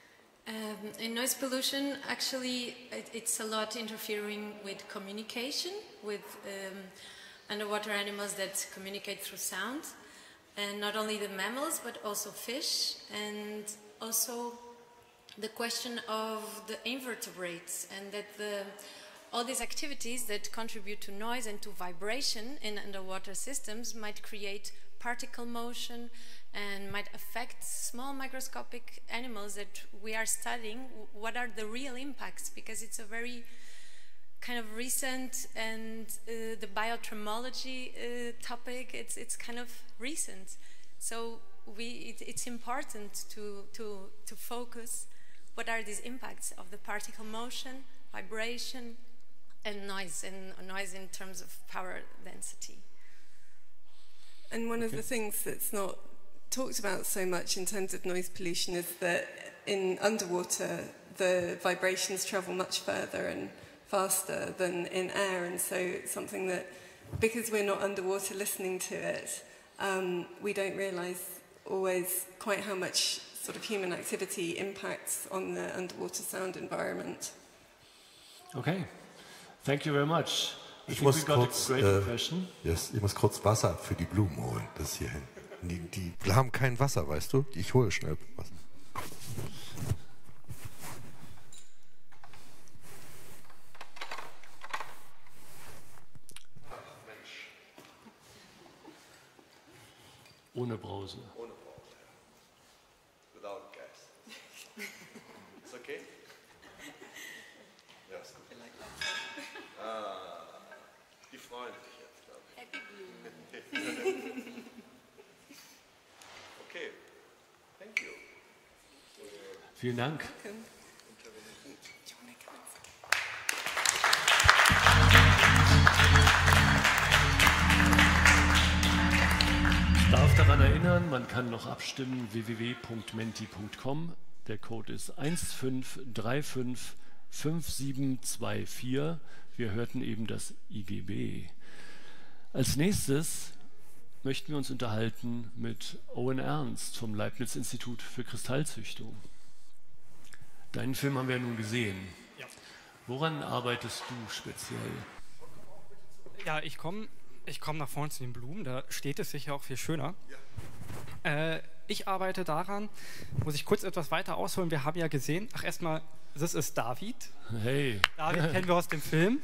S9: In noise pollution, actually, it's a lot interfering with communication, with underwater animals that communicate through sound, and not only the mammals, but also fish, and also the question of the invertebrates, and that all these activities that contribute to noise and to vibration in underwater systems might create particle motion and might affect small microscopic animals that we are studying. What are the real impacts? Because it's a very kind of recent, and the biotremology topic, it's kind of recent. So it's important to focus what are these impacts of the particle motion, vibration, and noise in terms of power density.
S4: And one of the things that's not talked about so much in terms of noise pollution is that in underwater the vibrations travel much further and faster than in air, and so it's something that, because we're not underwater listening to it, we don't realise always quite how much sort of human activity impacts on the underwater sound environment.
S1: Okay, thank you very much.
S2: Ich muss kurz Wasser für die Blumen holen, das hier hin. Die haben kein Wasser, weißt du? Ich hole schnell Wasser.
S1: Ohne Brause.
S2: Ohne Brause. Without gas. Ist okay? Ja, ist gut. Die freuen sich jetzt, glaube ich. Happy Blue. Okay. Thank you.
S1: Vielen Dank. Ich darf daran erinnern, man kann noch abstimmen, www.menti.com. Der Code ist 15355724. Wir hörten eben das IGB. Als nächstes möchten wir uns unterhalten mit Owen Ernst vom Leibniz-Institut für Kristallzüchtung. Deinen Film haben wir ja nun gesehen.
S3: Ja.
S1: Woran arbeitest du speziell?
S3: Ja, ich komm nach vorne zu den Blumen, da steht es sicher auch viel schöner. Ja. Ich arbeite daran, muss ich kurz etwas weiter ausholen, wir haben ja gesehen, erstmal, das ist David.
S1: Hey.
S3: David kennen wir aus dem Film.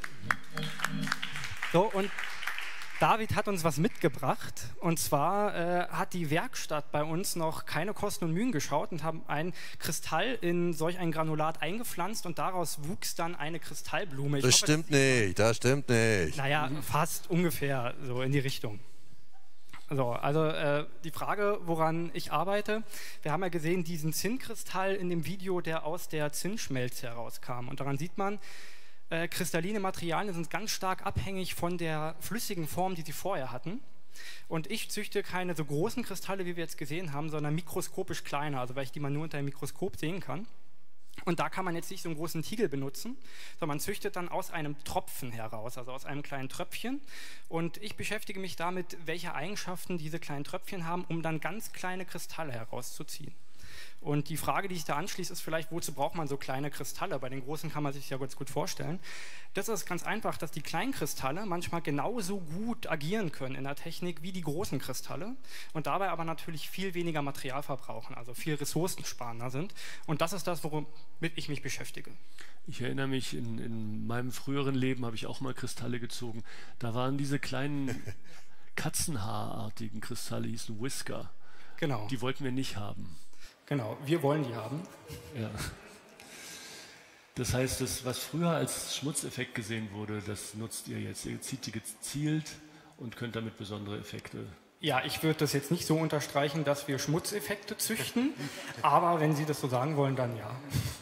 S3: So, und David hat uns was mitgebracht, und zwar hat die Werkstatt bei uns noch keine Kosten und Mühen geschaut und haben einen Kristall in solch ein Granulat eingepflanzt, und daraus wuchs dann eine Kristallblume.
S2: Das stimmt nicht.
S3: Naja, fast ungefähr so in die Richtung. So, also die Frage, woran ich arbeite, wir haben ja gesehen, diesen Zinnkristall in dem Video, der aus der Zinnschmelze herauskam, und daran sieht man, kristalline Materialien sind ganz stark abhängig von der flüssigen Form, die sie vorher hatten. Und ich züchte keine so großen Kristalle, wie wir jetzt gesehen haben, sondern mikroskopisch kleiner, also weil ich die man nur unter dem Mikroskop sehen kann. Und da kann man jetzt nicht so einen großen Tiegel benutzen, sondern man züchtet dann aus einem Tropfen heraus, also aus einem kleinen Tröpfchen. Und ich beschäftige mich damit, welche Eigenschaften diese kleinen Tröpfchen haben, um dann ganz kleine Kristalle herauszuziehen. Und die Frage, die sich da anschließt, ist vielleicht, wozu braucht man so kleine Kristalle? Bei den großen kann man sich ja ganz gut vorstellen. Das ist ganz einfach, dass die kleinen Kristalle manchmal genauso gut agieren können in der Technik wie die großen Kristalle und dabei aber natürlich viel weniger Material verbrauchen, also viel ressourcensparender sind. Und das ist das, womit ich mich beschäftige.
S1: Ich erinnere mich, in meinem früheren Leben habe ich auch mal Kristalle gezogen. Da waren diese kleinen Katzenhaarartigen Kristalle, die hießen Whisker.
S3: Genau.
S1: Die wollten wir nicht haben.
S3: Genau, wir wollen die haben.
S1: Ja. Das heißt, das, was früher als Schmutzeffekt gesehen wurde, das nutzt ihr jetzt. Ihr zieht die gezielt und könnt damit besondere Effekte.
S3: Ja, ich würde das jetzt nicht so unterstreichen, dass wir Schmutzeffekte züchten, aber wenn Sie das so sagen wollen, dann ja.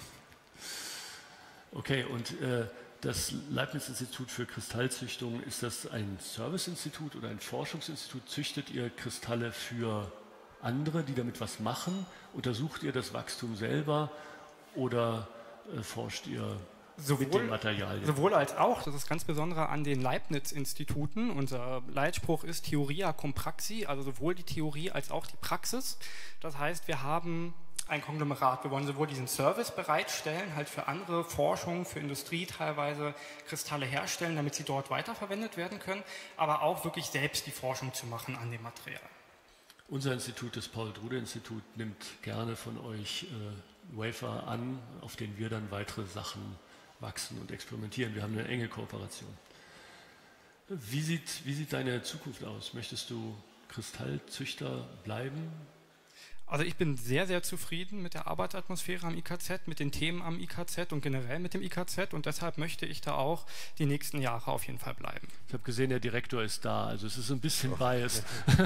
S1: Okay, und das Leibniz-Institut für Kristallzüchtung, ist das ein Serviceinstitut oder ein Forschungsinstitut? Züchtet ihr Kristalle für andere, die damit was machen? Untersucht ihr das Wachstum selber oder forscht ihr mit den Materialien?
S3: Sowohl als auch. Das ist ganz besonders an den Leibniz-Instituten. Unser Leitspruch ist Theoria cum praxi, also sowohl die Theorie als auch die Praxis. Das heißt, wir haben ein Konglomerat. Wir wollen sowohl diesen Service bereitstellen, halt für andere Forschung, für Industrie teilweise Kristalle herstellen, damit sie dort weiterverwendet werden können, aber auch wirklich selbst die Forschung zu machen an dem Material.
S1: Unser Institut, das Paul-Drude-Institut, nimmt gerne von euch Wafer an, auf denen wir dann weitere Sachen wachsen und experimentieren. Wir haben eine enge Kooperation. Wie sieht deine Zukunft aus? Möchtest du Kristallzüchter bleiben?
S3: Also ich bin sehr, sehr zufrieden mit der Arbeitsatmosphäre am IKZ, mit den Themen am IKZ und generell mit dem IKZ und deshalb möchte ich da auch die nächsten Jahre auf jeden Fall bleiben.
S1: Ich habe gesehen, der Direktor ist da, also es ist ein bisschen biased.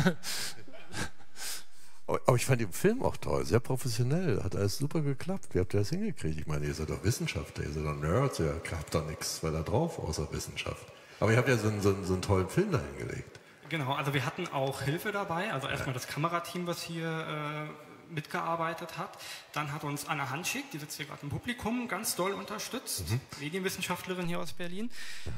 S2: Aber ich fand den Film auch toll, sehr professionell, hat alles super geklappt. Wie habt ihr das hingekriegt? Ich meine, ihr seid doch Wissenschaftler, ihr seid doch Nerds, ihr habt doch nichts weiter drauf außer Wissenschaft. Aber ihr habt ja so einen tollen Film dahingelegt.
S3: Genau, also wir hatten auch Hilfe dabei, also erstmal das Kamerateam, was hier mitgearbeitet hat. Dann hat uns Anna Hanschig, die sitzt hier gerade im Publikum, ganz doll unterstützt, Medienwissenschaftlerin hier aus Berlin.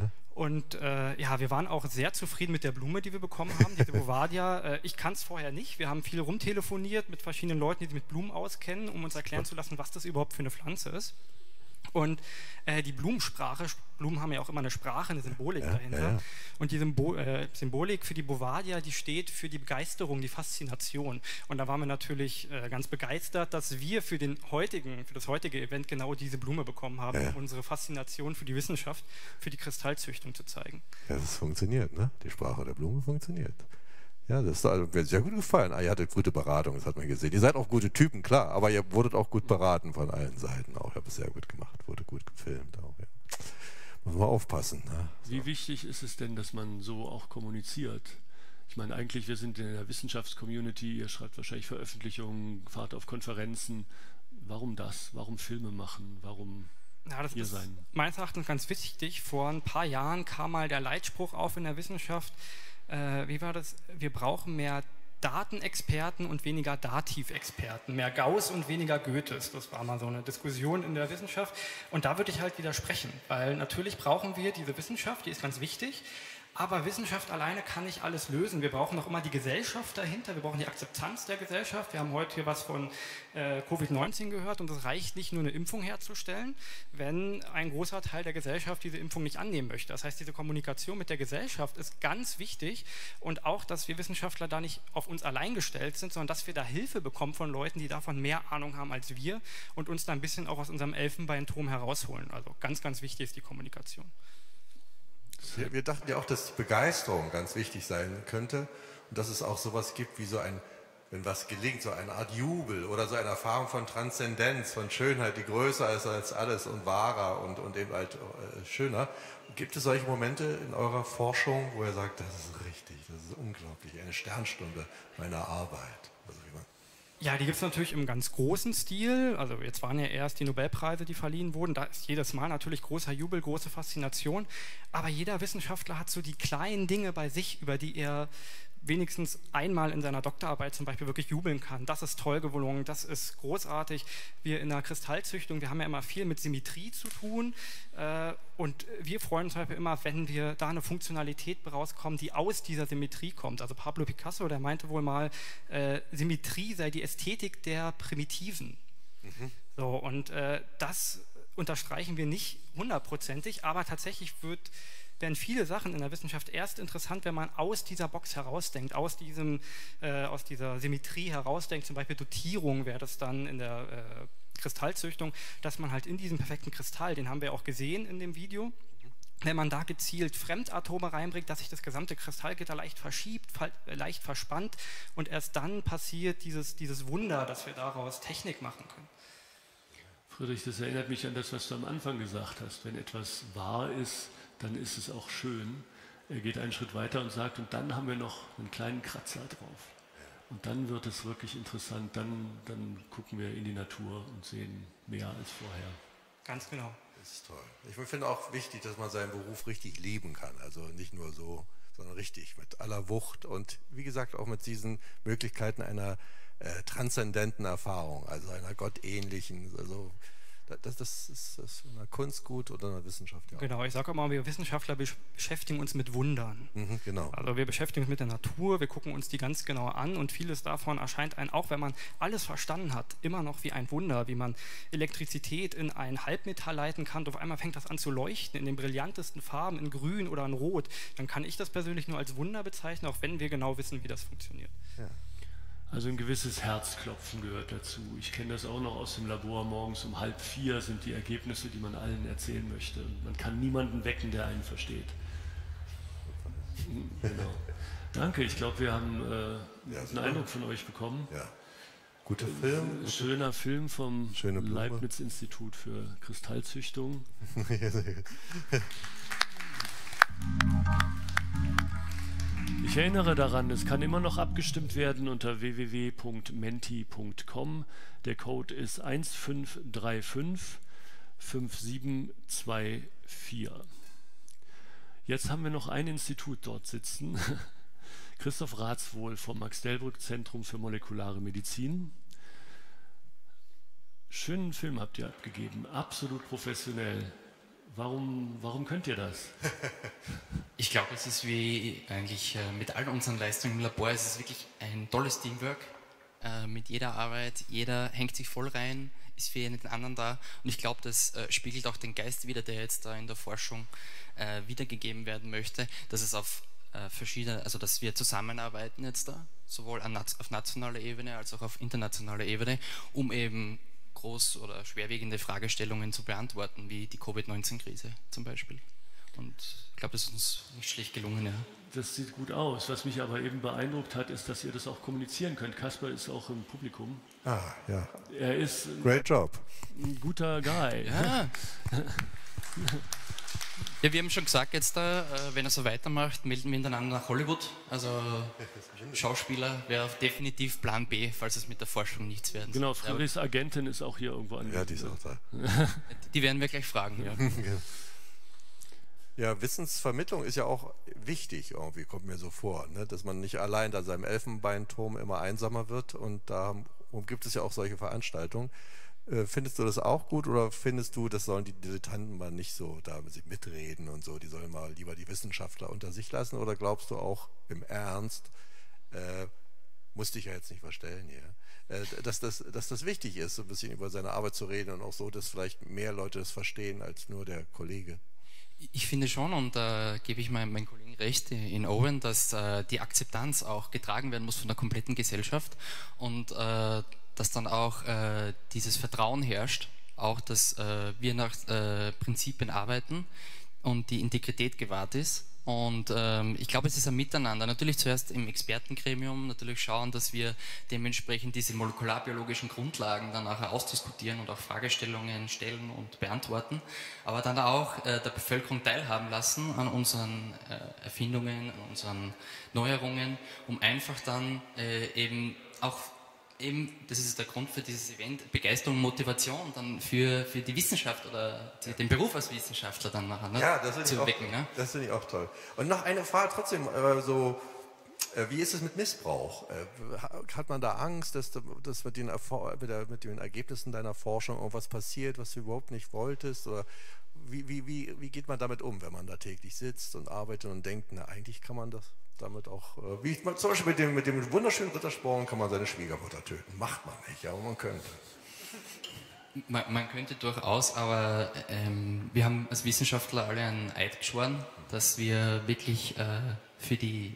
S3: Und ja, wir waren auch sehr zufrieden mit der Blume, die wir bekommen haben, diese Bouvardia. Ich kann es vorher nicht. Wir haben viel rumtelefoniert mit verschiedenen Leuten, die sich mit Blumen auskennen, um uns erklären zu lassen, was das überhaupt für eine Pflanze ist. Und die Blumensprache, Blumen haben ja auch immer eine Sprache, eine Symbolik dahinter. Ja. Und die Symbolik für die Bouvardia, die steht für die Begeisterung, die Faszination. Und da waren wir natürlich ganz begeistert, dass wir für das heutige Event genau diese Blume bekommen haben, um unsere Faszination für die Wissenschaft, für die Kristallzüchtung zu zeigen.
S2: Ja, das funktioniert, ne? Die Sprache der Blume funktioniert. Ja, das hat mir sehr gut gefallen. Ihr hattet gute Beratung, das hat man gesehen. Ihr seid auch gute Typen, klar, aber ihr wurdet auch gut beraten von allen Seiten. Auch, ihr habt es sehr gut gemacht, wurde gut gefilmt auch. Ja. Muss man aufpassen. Ne? So.
S1: Wie wichtig ist es denn, dass man so auch kommuniziert? Ich meine, eigentlich, wir sind in der Wissenschaftscommunity, ihr schreibt wahrscheinlich Veröffentlichungen, fahrt auf Konferenzen. Warum das? Warum Filme machen? Warum hier sein?
S3: Meines Erachtens ganz wichtig. Vor ein paar Jahren kam mal der Leitspruch auf in der Wissenschaft, wie war das? Wir brauchen mehr Datenexperten und weniger Dativexperten, mehr Gauss und weniger Goethes. Das war mal so eine Diskussion in der Wissenschaft. Und da würde ich halt widersprechen, weil natürlich brauchen wir diese Wissenschaft, die ist ganz wichtig. Aber Wissenschaft alleine kann nicht alles lösen. Wir brauchen auch immer die Gesellschaft dahinter. Wir brauchen die Akzeptanz der Gesellschaft. Wir haben heute hier was von Covid-19 gehört und es reicht nicht, nur eine Impfung herzustellen, wenn ein großer Teil der Gesellschaft diese Impfung nicht annehmen möchte. Das heißt, diese Kommunikation mit der Gesellschaft ist ganz wichtig und auch, dass wir Wissenschaftler da nicht auf uns allein gestellt sind, sondern dass wir da Hilfe bekommen von Leuten, die davon mehr Ahnung haben als wir und uns da ein bisschen auch aus unserem Elfenbeinturm herausholen. Also ganz, ganz wichtig ist die Kommunikation.
S2: Wir dachten ja auch, dass die Begeisterung ganz wichtig sein könnte und dass es auch sowas gibt wie so ein, wenn was gelingt, so eine Art Jubel oder so eine Erfahrung von Transzendenz, von Schönheit, die größer ist als alles und wahrer und eben halt schöner. Gibt es solche Momente in eurer Forschung, wo ihr sagt, das ist richtig, das ist unglaublich, eine Sternstunde meiner Arbeit? Also
S3: ja, die gibt es natürlich im ganz großen Stil. Also jetzt waren ja erst die Nobelpreise, die verliehen wurden. Da ist jedes Mal natürlich großer Jubel, große Faszination. Aber jeder Wissenschaftler hat so die kleinen Dinge bei sich, über die er wenigstens einmal in seiner Doktorarbeit zum Beispiel wirklich jubeln kann. Das ist toll gelungen, das ist großartig. Wir in der Kristallzüchtung, wir haben ja immer viel mit Symmetrie zu tun und wir freuen uns zum Beispiel immer, wenn wir da eine Funktionalität rauskommen, die aus dieser Symmetrie kommt. Also Pablo Picasso, der meinte wohl mal, Symmetrie sei die Ästhetik der Primitiven. So, und das unterstreichen wir nicht hundertprozentig, aber tatsächlich werden viele Sachen in der Wissenschaft erst interessant, wenn man aus dieser Box herausdenkt, aus dieser Symmetrie herausdenkt, zum Beispiel Dotierung wäre das dann in der Kristallzüchtung, dass man halt in diesem perfekten Kristall, den haben wir auch gesehen in dem Video, wenn man da gezielt Fremdatome reinbringt, dass sich das gesamte Kristallgitter leicht verschiebt, leicht verspannt und erst dann passiert dieses Wunder, dass wir daraus Technik machen können.
S1: Friedrich, das erinnert mich an das, was du am Anfang gesagt hast. Wenn etwas wahr ist, dann ist es auch schön. Er geht einen Schritt weiter und sagt, und dann haben wir noch einen kleinen Kratzer drauf. Und dann wird es wirklich interessant. Dann gucken wir in die Natur und sehen mehr als vorher.
S3: Ganz genau.
S2: Das ist toll. Ich finde auch wichtig, dass man seinen Beruf richtig lieben kann. Also nicht nur so, sondern richtig, mit aller Wucht und wie gesagt auch mit diesen Möglichkeiten einer transzendenten Erfahrung, also einer gottähnlichen. Also Das ist in der Kunst gut oder in der Wissenschaft, ja.
S3: Genau, ich sage immer, wir Wissenschaftler beschäftigen uns mit Wundern.
S2: Genau.
S3: Also wir beschäftigen uns mit der Natur, wir gucken uns die ganz genau an und vieles davon erscheint einem, auch wenn man alles verstanden hat, immer noch wie ein Wunder, wie man Elektrizität in ein Halbmetall leiten kann. Und auf einmal fängt das an zu leuchten in den brillantesten Farben, in Grün oder in Rot. Dann kann ich das persönlich nur als Wunder bezeichnen, auch wenn wir genau wissen, wie das funktioniert.
S2: Ja.
S1: Also ein gewisses Herzklopfen gehört dazu. Ich kenne das auch noch aus dem Labor. Morgens um 3:30 sind die Ergebnisse, die man allen erzählen möchte. Man kann niemanden wecken, der einen versteht. Genau. Danke, ich glaube, wir haben einen Eindruck von euch bekommen.
S2: Ja. Guter Film.
S1: Schöner Film vom Leibniz-Institut für Kristallzüchtung. Ich erinnere daran, es kann immer noch abgestimmt werden unter www.menti.com. Der Code ist 15355724. Jetzt haben wir noch ein Institut dort sitzen. Christoph Rathswohl vom Max-Delbrück-Zentrum für molekulare Medizin. Schönen Film habt ihr abgegeben, absolut professionell. Warum könnt ihr das?
S5: Ich glaube, es ist wie eigentlich mit all unseren Leistungen im Labor, es ist wirklich ein tolles Teamwork. Mit jeder Arbeit, jeder hängt sich voll rein, ist für den anderen da. Und ich glaube, das spiegelt auch den Geist wider, der jetzt da in der Forschung wiedergegeben werden möchte, dass es auf verschiedene, also dass wir zusammenarbeiten jetzt da, sowohl auf nationaler Ebene als auch auf internationaler Ebene, um eben groß- oder schwerwiegende Fragestellungen zu beantworten, wie die Covid-19-Krise zum Beispiel. Und ich glaube, das ist uns nicht schlecht gelungen. Ja.
S1: Das sieht gut aus. Was mich aber eben beeindruckt hat, ist, dass ihr das auch kommunizieren könnt. Kasper ist auch im Publikum.
S2: Ah, ja.
S1: Er ist
S2: Great job.
S1: Ein guter Guy.
S5: Ja. Ja, wir haben schon gesagt, jetzt da, wenn er so weitermacht, melden wir ihn dann an nach Hollywood. Also Schauspieler wäre definitiv Plan B, falls es mit der Forschung nichts werden soll.
S1: Genau, Friedrichs Agentin ist auch hier irgendwo angemeldet.
S2: Ja, die ist auch da.
S5: Die werden wir gleich fragen. Ja.
S2: Ja, Wissensvermittlung ist ja auch wichtig, irgendwie kommt mir so vor, ne? Dass man nicht allein da seinem Elfenbeinturm immer einsamer wird, und darum gibt es ja auch solche Veranstaltungen. Findest du das auch gut, oder findest du, das sollen die Dilettanten mal nicht so da mitreden und so, die sollen mal lieber die Wissenschaftler unter sich lassen, oder glaubst du auch im Ernst, musste ich ja jetzt nicht verstellen hier, dass das wichtig ist, so ein bisschen über seine Arbeit zu reden und auch so, dass vielleicht mehr Leute das verstehen als nur der Kollege?
S5: Ich finde schon, und da gebe ich meinen Kollegen recht in Owen, dass die Akzeptanz auch getragen werden muss von der kompletten Gesellschaft, und dass dann auch dieses Vertrauen herrscht, auch dass wir nach Prinzipien arbeiten und die Integrität gewahrt ist. Und ich glaube, es ist ein Miteinander. Natürlich zuerst im Expertengremium, natürlich schauen, dass wir dementsprechend diese molekularbiologischen Grundlagen dann nachher ausdiskutieren und auch Fragestellungen stellen und beantworten, aber dann auch der Bevölkerung teilhaben lassen an unseren Erfindungen, an unseren Neuerungen, um einfach dann eben auch das ist der Grund für dieses Event, Begeisterung und Motivation dann für die Wissenschaft oder den Beruf als Wissenschaftler dann nachher zu wecken. Ja?
S2: Das finde ich auch toll. Und noch eine Frage trotzdem, wie ist es mit Missbrauch? Hat man da Angst, dass mit den Ergebnissen deiner Forschung irgendwas passiert, was du überhaupt nicht wolltest? Oder wie geht man damit um, wenn man da täglich sitzt und arbeitet und denkt, na, eigentlich kann man das damit auch, wie zum Beispiel mit dem wunderschönen Rittersporn kann man seine Schwiegermutter töten. Macht man nicht, aber man könnte.
S5: Man könnte durchaus, aber wir haben als Wissenschaftler alle einen Eid geschworen, dass wir wirklich für die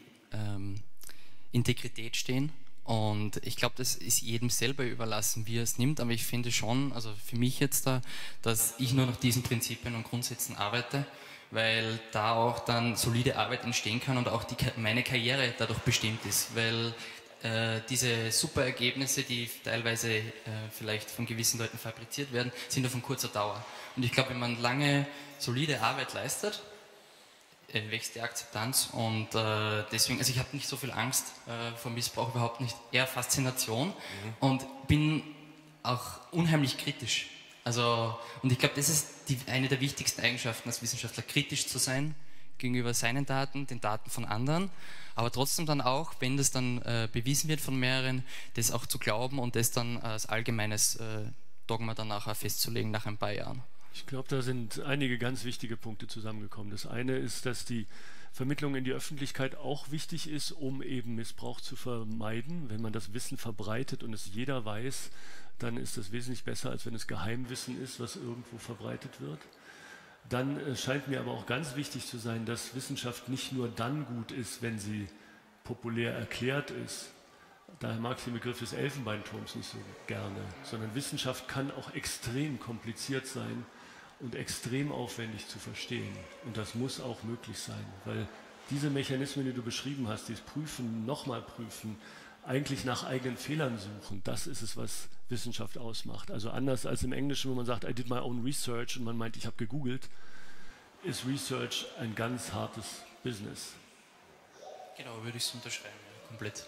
S5: Integrität stehen. Und ich glaube, das ist jedem selber überlassen, wie er es nimmt. Aber ich finde schon, also für mich jetzt da, dass ich nur nach diesen Prinzipien und Grundsätzen arbeite, weil da auch dann solide Arbeit entstehen kann und auch meine Karriere dadurch bestimmt ist. Weil diese super Ergebnisse, die teilweise vielleicht von gewissen Leuten fabriziert werden, sind nur von kurzer Dauer. Und ich glaube, wenn man lange solide Arbeit leistet, wächst die Akzeptanz, und deswegen, also ich habe nicht so viel Angst vor Missbrauch, überhaupt nicht, eher Faszination und bin auch unheimlich kritisch. Also, und ich glaube, das ist eine der wichtigsten Eigenschaften als Wissenschaftler, kritisch zu sein gegenüber seinen Daten, den Daten von anderen, aber trotzdem dann auch, wenn das dann bewiesen wird von mehreren, das auch zu glauben und das dann als allgemeines Dogma dann nachher festzulegen nach ein paar Jahren.
S1: Ich glaube, da sind einige ganz wichtige Punkte zusammengekommen. Das eine ist, dass die Vermittlung in die Öffentlichkeit auch wichtig ist, um eben Missbrauch zu vermeiden. Wenn man das Wissen verbreitet und es jeder weiß, dann ist das wesentlich besser, als wenn es Geheimwissen ist, was irgendwo verbreitet wird. Dann scheint mir aber auch ganz wichtig zu sein, dass Wissenschaft nicht nur dann gut ist, wenn sie populär erklärt ist. Daher mag ich den Begriff des Elfenbeinturms nicht so gerne, sondern Wissenschaft kann auch extrem kompliziert sein und extrem aufwendig zu verstehen. Und das muss auch möglich sein, weil diese Mechanismen, die du beschrieben hast, dieses Prüfen, nochmal prüfen, eigentlich nach eigenen Fehlern suchen, das ist es, was Wissenschaft ausmacht. Also anders als im Englischen, wo man sagt, I did my own research und man meint, ich habe gegoogelt, ist Research ein ganz hartes Business.
S5: Genau, würde ich es unterschreiben, komplett.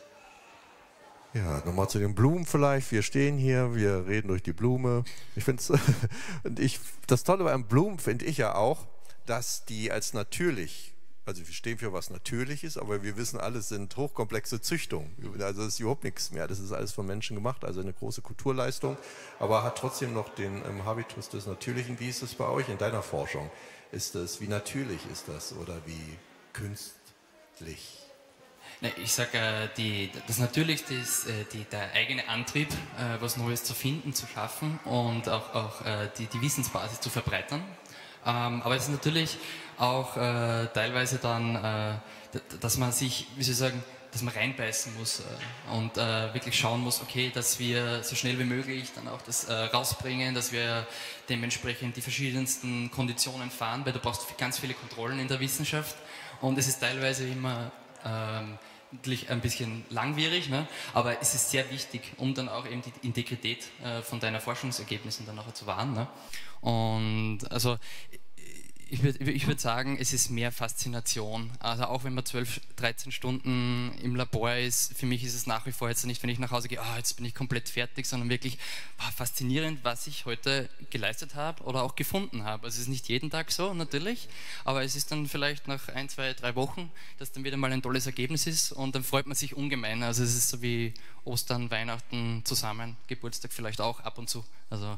S2: Ja, nochmal zu den Blumen vielleicht. Wir stehen hier, wir reden durch die Blume. Ich finde es, und das Tolle bei einem Blumen finde ich ja auch, dass die als natürlich, also wir stehen für was Natürliches, aber wir wissen alle, es sind hochkomplexe Züchtungen. Also das ist überhaupt nichts mehr. Das ist alles von Menschen gemacht, also eine große Kulturleistung, aber hat trotzdem noch den Habitus des Natürlichen. Wie ist es bei euch in deiner Forschung? Wie natürlich ist das oder wie künstlich?
S5: Ich sage, das Natürlichste ist der eigene Antrieb, was Neues zu finden, zu schaffen und auch die Wissensbasis zu verbreitern. Aber es ist natürlich auch teilweise dann, dass man sich, wie soll ich sagen, dass man reinbeißen muss und wirklich schauen muss, okay, dass wir so schnell wie möglich dann auch das rausbringen, dass wir dementsprechend die verschiedensten Konditionen fahren, weil du brauchst ganz viele Kontrollen in der Wissenschaft und es ist teilweise immer natürlich ein bisschen langwierig, ne? Aber es ist sehr wichtig, um dann auch eben die Integrität von deiner Forschungsergebnissen dann nachher zu wahren. Ne? Und also ich würd sagen, es ist mehr Faszination. Also auch wenn man 12, 13 Stunden im Labor ist, für mich ist es nach wie vor jetzt nicht, wenn ich nach Hause gehe, jetzt bin ich komplett fertig, sondern wirklich faszinierend, was ich heute geleistet habe oder auch gefunden habe. Also es ist nicht jeden Tag so, natürlich, aber es ist dann vielleicht nach 1, 2, 3 Wochen, dass dann wieder mal ein tolles Ergebnis ist und dann freut man sich ungemein. Also es ist so wie Ostern, Weihnachten zusammen, Geburtstag vielleicht auch ab und zu. Also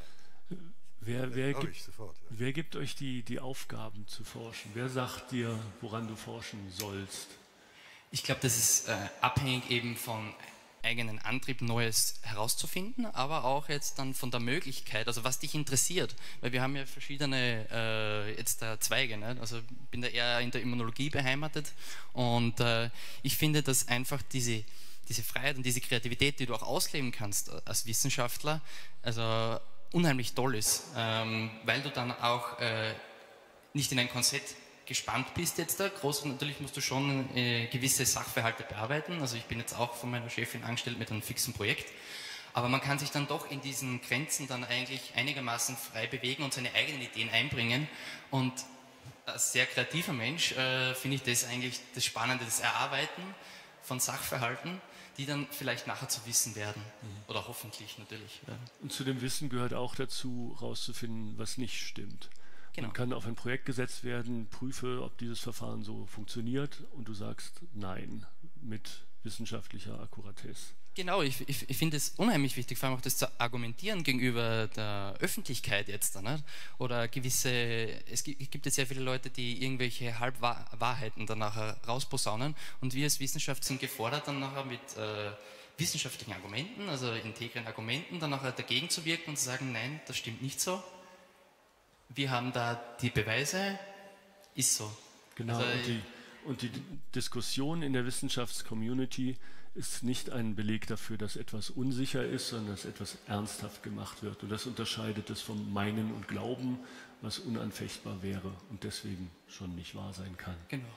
S1: Wer gibt euch die Aufgaben zu forschen? Wer sagt dir, woran du forschen sollst?
S5: Ich glaube, das ist abhängig eben vom eigenen Antrieb, Neues herauszufinden, aber auch jetzt dann von der Möglichkeit, also was dich interessiert. Weil wir haben ja verschiedene Zweige, ne? Also ich bin da eher in der Immunologie beheimatet und ich finde, dass einfach diese Freiheit und diese Kreativität, die du auch ausleben kannst als Wissenschaftler, also unheimlich toll ist, weil du dann auch nicht in ein Korsett gespannt bist jetzt da. Natürlich musst du schon gewisse Sachverhalte bearbeiten. Also ich bin jetzt auch von meiner Chefin angestellt mit einem fixen Projekt. Aber man kann sich dann doch in diesen Grenzen dann eigentlich einigermaßen frei bewegen und seine eigenen Ideen einbringen. Und als sehr kreativer Mensch finde ich das eigentlich das Spannende, das Erarbeiten von Sachverhalten, die dann vielleicht nachher zu wissen werden. Oder hoffentlich natürlich. Ja.
S1: Und zu dem Wissen gehört auch dazu, herauszufinden, was nicht stimmt. Genau. Man kann auf ein Projekt gesetzt werden, prüfe, ob dieses Verfahren so funktioniert und du sagst Nein mit wissenschaftlicher Akkuratesse.
S5: Genau, ich finde es unheimlich wichtig, vor allem auch das zu argumentieren gegenüber der Öffentlichkeit jetzt. Ne? Oder es gibt ja sehr viele Leute, die irgendwelche Halbwahrheiten dann nachher rausposaunen und wir als Wissenschaft sind gefordert, dann nachher mit wissenschaftlichen Argumenten, also integren Argumenten, dann nachher dagegen zu wirken und zu sagen, nein, das stimmt nicht so. Wir haben da die Beweise, ist so.
S1: Genau, also, und die Diskussion in der Wissenschaftscommunity ist nicht ein Beleg dafür, dass etwas unsicher ist, sondern dass etwas ernsthaft gemacht wird. Und das unterscheidet es vom Meinen und Glauben, was unanfechtbar wäre und deswegen schon nicht wahr sein kann.
S5: Genau.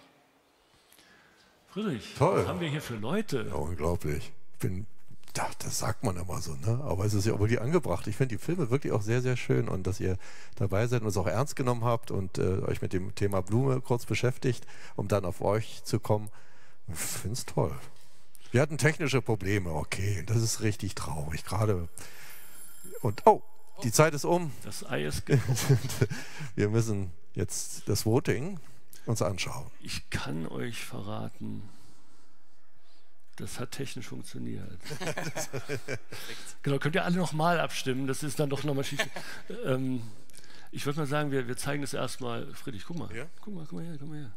S1: Friedrich,
S2: toll.
S1: Was haben wir hier für Leute?
S2: Ja, unglaublich. Das sagt man immer so, ne? Aber es ist ja auch wirklich angebracht. Ich finde die Filme wirklich auch sehr, sehr schön und dass ihr dabei seid und es auch ernst genommen habt und euch mit dem Thema Blume kurz beschäftigt, um dann auf euch zu kommen. Ich finde es toll. Wir hatten technische Probleme, okay, das ist richtig traurig gerade. Und die Zeit ist um.
S1: Das Ei ist gekocht.
S2: Wir müssen jetzt das Voting uns anschauen.
S1: Ich kann euch verraten, Das hat technisch funktioniert. Genau, könnt ihr alle nochmal abstimmen, das ist dann doch nochmal schief. Ich würde mal sagen, wir zeigen das erstmal. Friedrich, guck mal. Ja? Guck mal her.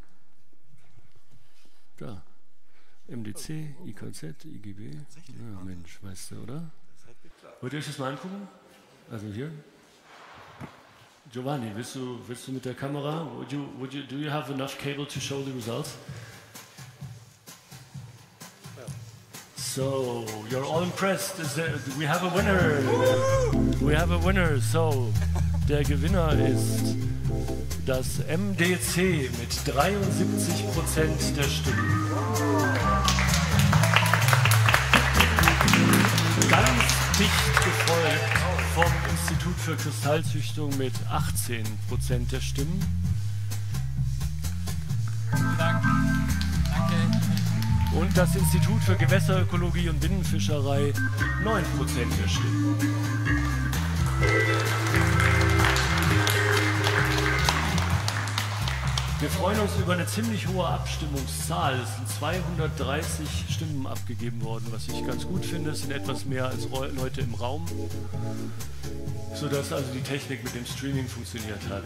S1: Da. MDC, IKZ, IGB. Ja, Mensch, weißt du, oder? Wollt ihr euch das mal angucken? Also hier. Giovanni, willst du mit der Kamera? Do you have enough cable to show the results? So, you're all impressed. We have a winner. We have a winner. So, der Gewinner ist das MDC mit 73% der Stimmen. Ganz dicht gefolgt vom Institut für Kristallzüchtung mit 18% der Stimmen.
S5: Vielen Dank. Danke.
S1: Und das Institut für Gewässerökologie und Binnenfischerei 9% der Stimmen. Wir freuen uns über eine ziemlich hohe Abstimmungszahl. Es sind 230 Stimmen abgegeben worden, was ich ganz gut finde. Es sind etwas mehr als Leute im Raum, sodass also die Technik mit dem Streaming funktioniert hat.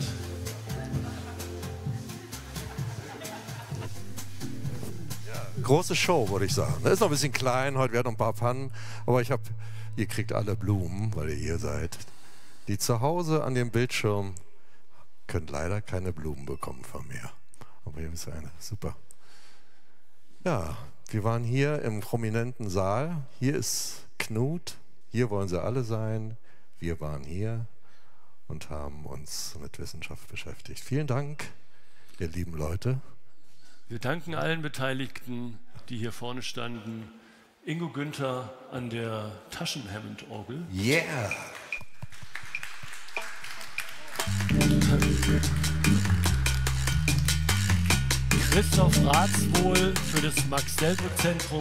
S2: Große Show, würde ich sagen. Das ist noch ein bisschen klein, heute werden noch ein paar Pannen, aber ihr kriegt alle Blumen, weil ihr hier seid. Die zu Hause an dem Bildschirm könnt leider keine Blumen bekommen von mir. Aber hier ist eine, super. Ja, wir waren hier im prominenten Saal. Hier ist Knut, hier wollen sie alle sein. Wir waren hier und haben uns mit Wissenschaft beschäftigt. Vielen Dank, ihr lieben Leute.
S1: Wir danken allen Beteiligten, die hier vorne standen. Ingo Günther an der Taschen-Hammond-Orgel.
S2: Yeah!
S1: Christoph Ratswohl für das Max-Delbrück-Zentrum.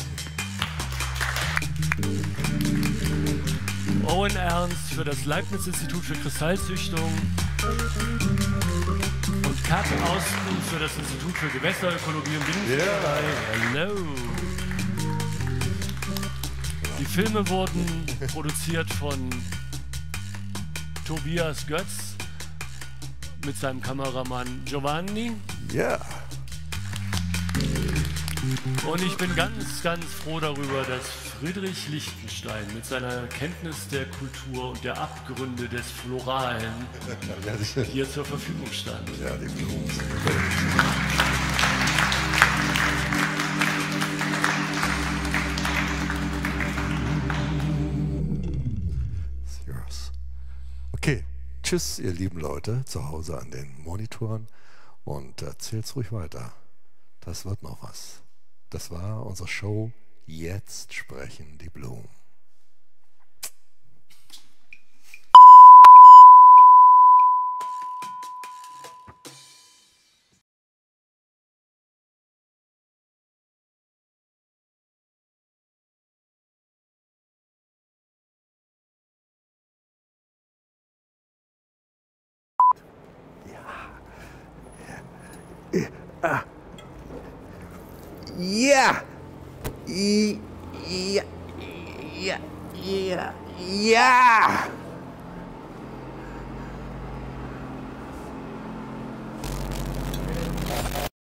S1: Owen Ernst für das Leibniz-Institut für Kristallzüchtung. Und Kat Austen für das Institut für Gewässerökologie und Binnenfischerei. Hallo! Die Filme wurden produziert von Tobias Götz mit seinem Kameramann Giovanni.
S2: Ja.
S1: Und ich bin ganz froh darüber, dass Friedrich Lichtenstein mit seiner Kenntnis der Kultur und der Abgründe des Floralen hier zur Verfügung stand.
S2: Ja, die Blumen sind Okay, tschüss, ihr lieben Leute zu Hause an den Monitoren und erzählt's ruhig weiter. Das wird noch was. Das war unsere Show. Jetzt sprechen die Blumen.
S10: Yeah. Yeah. Yeah. Yeah. Yeah.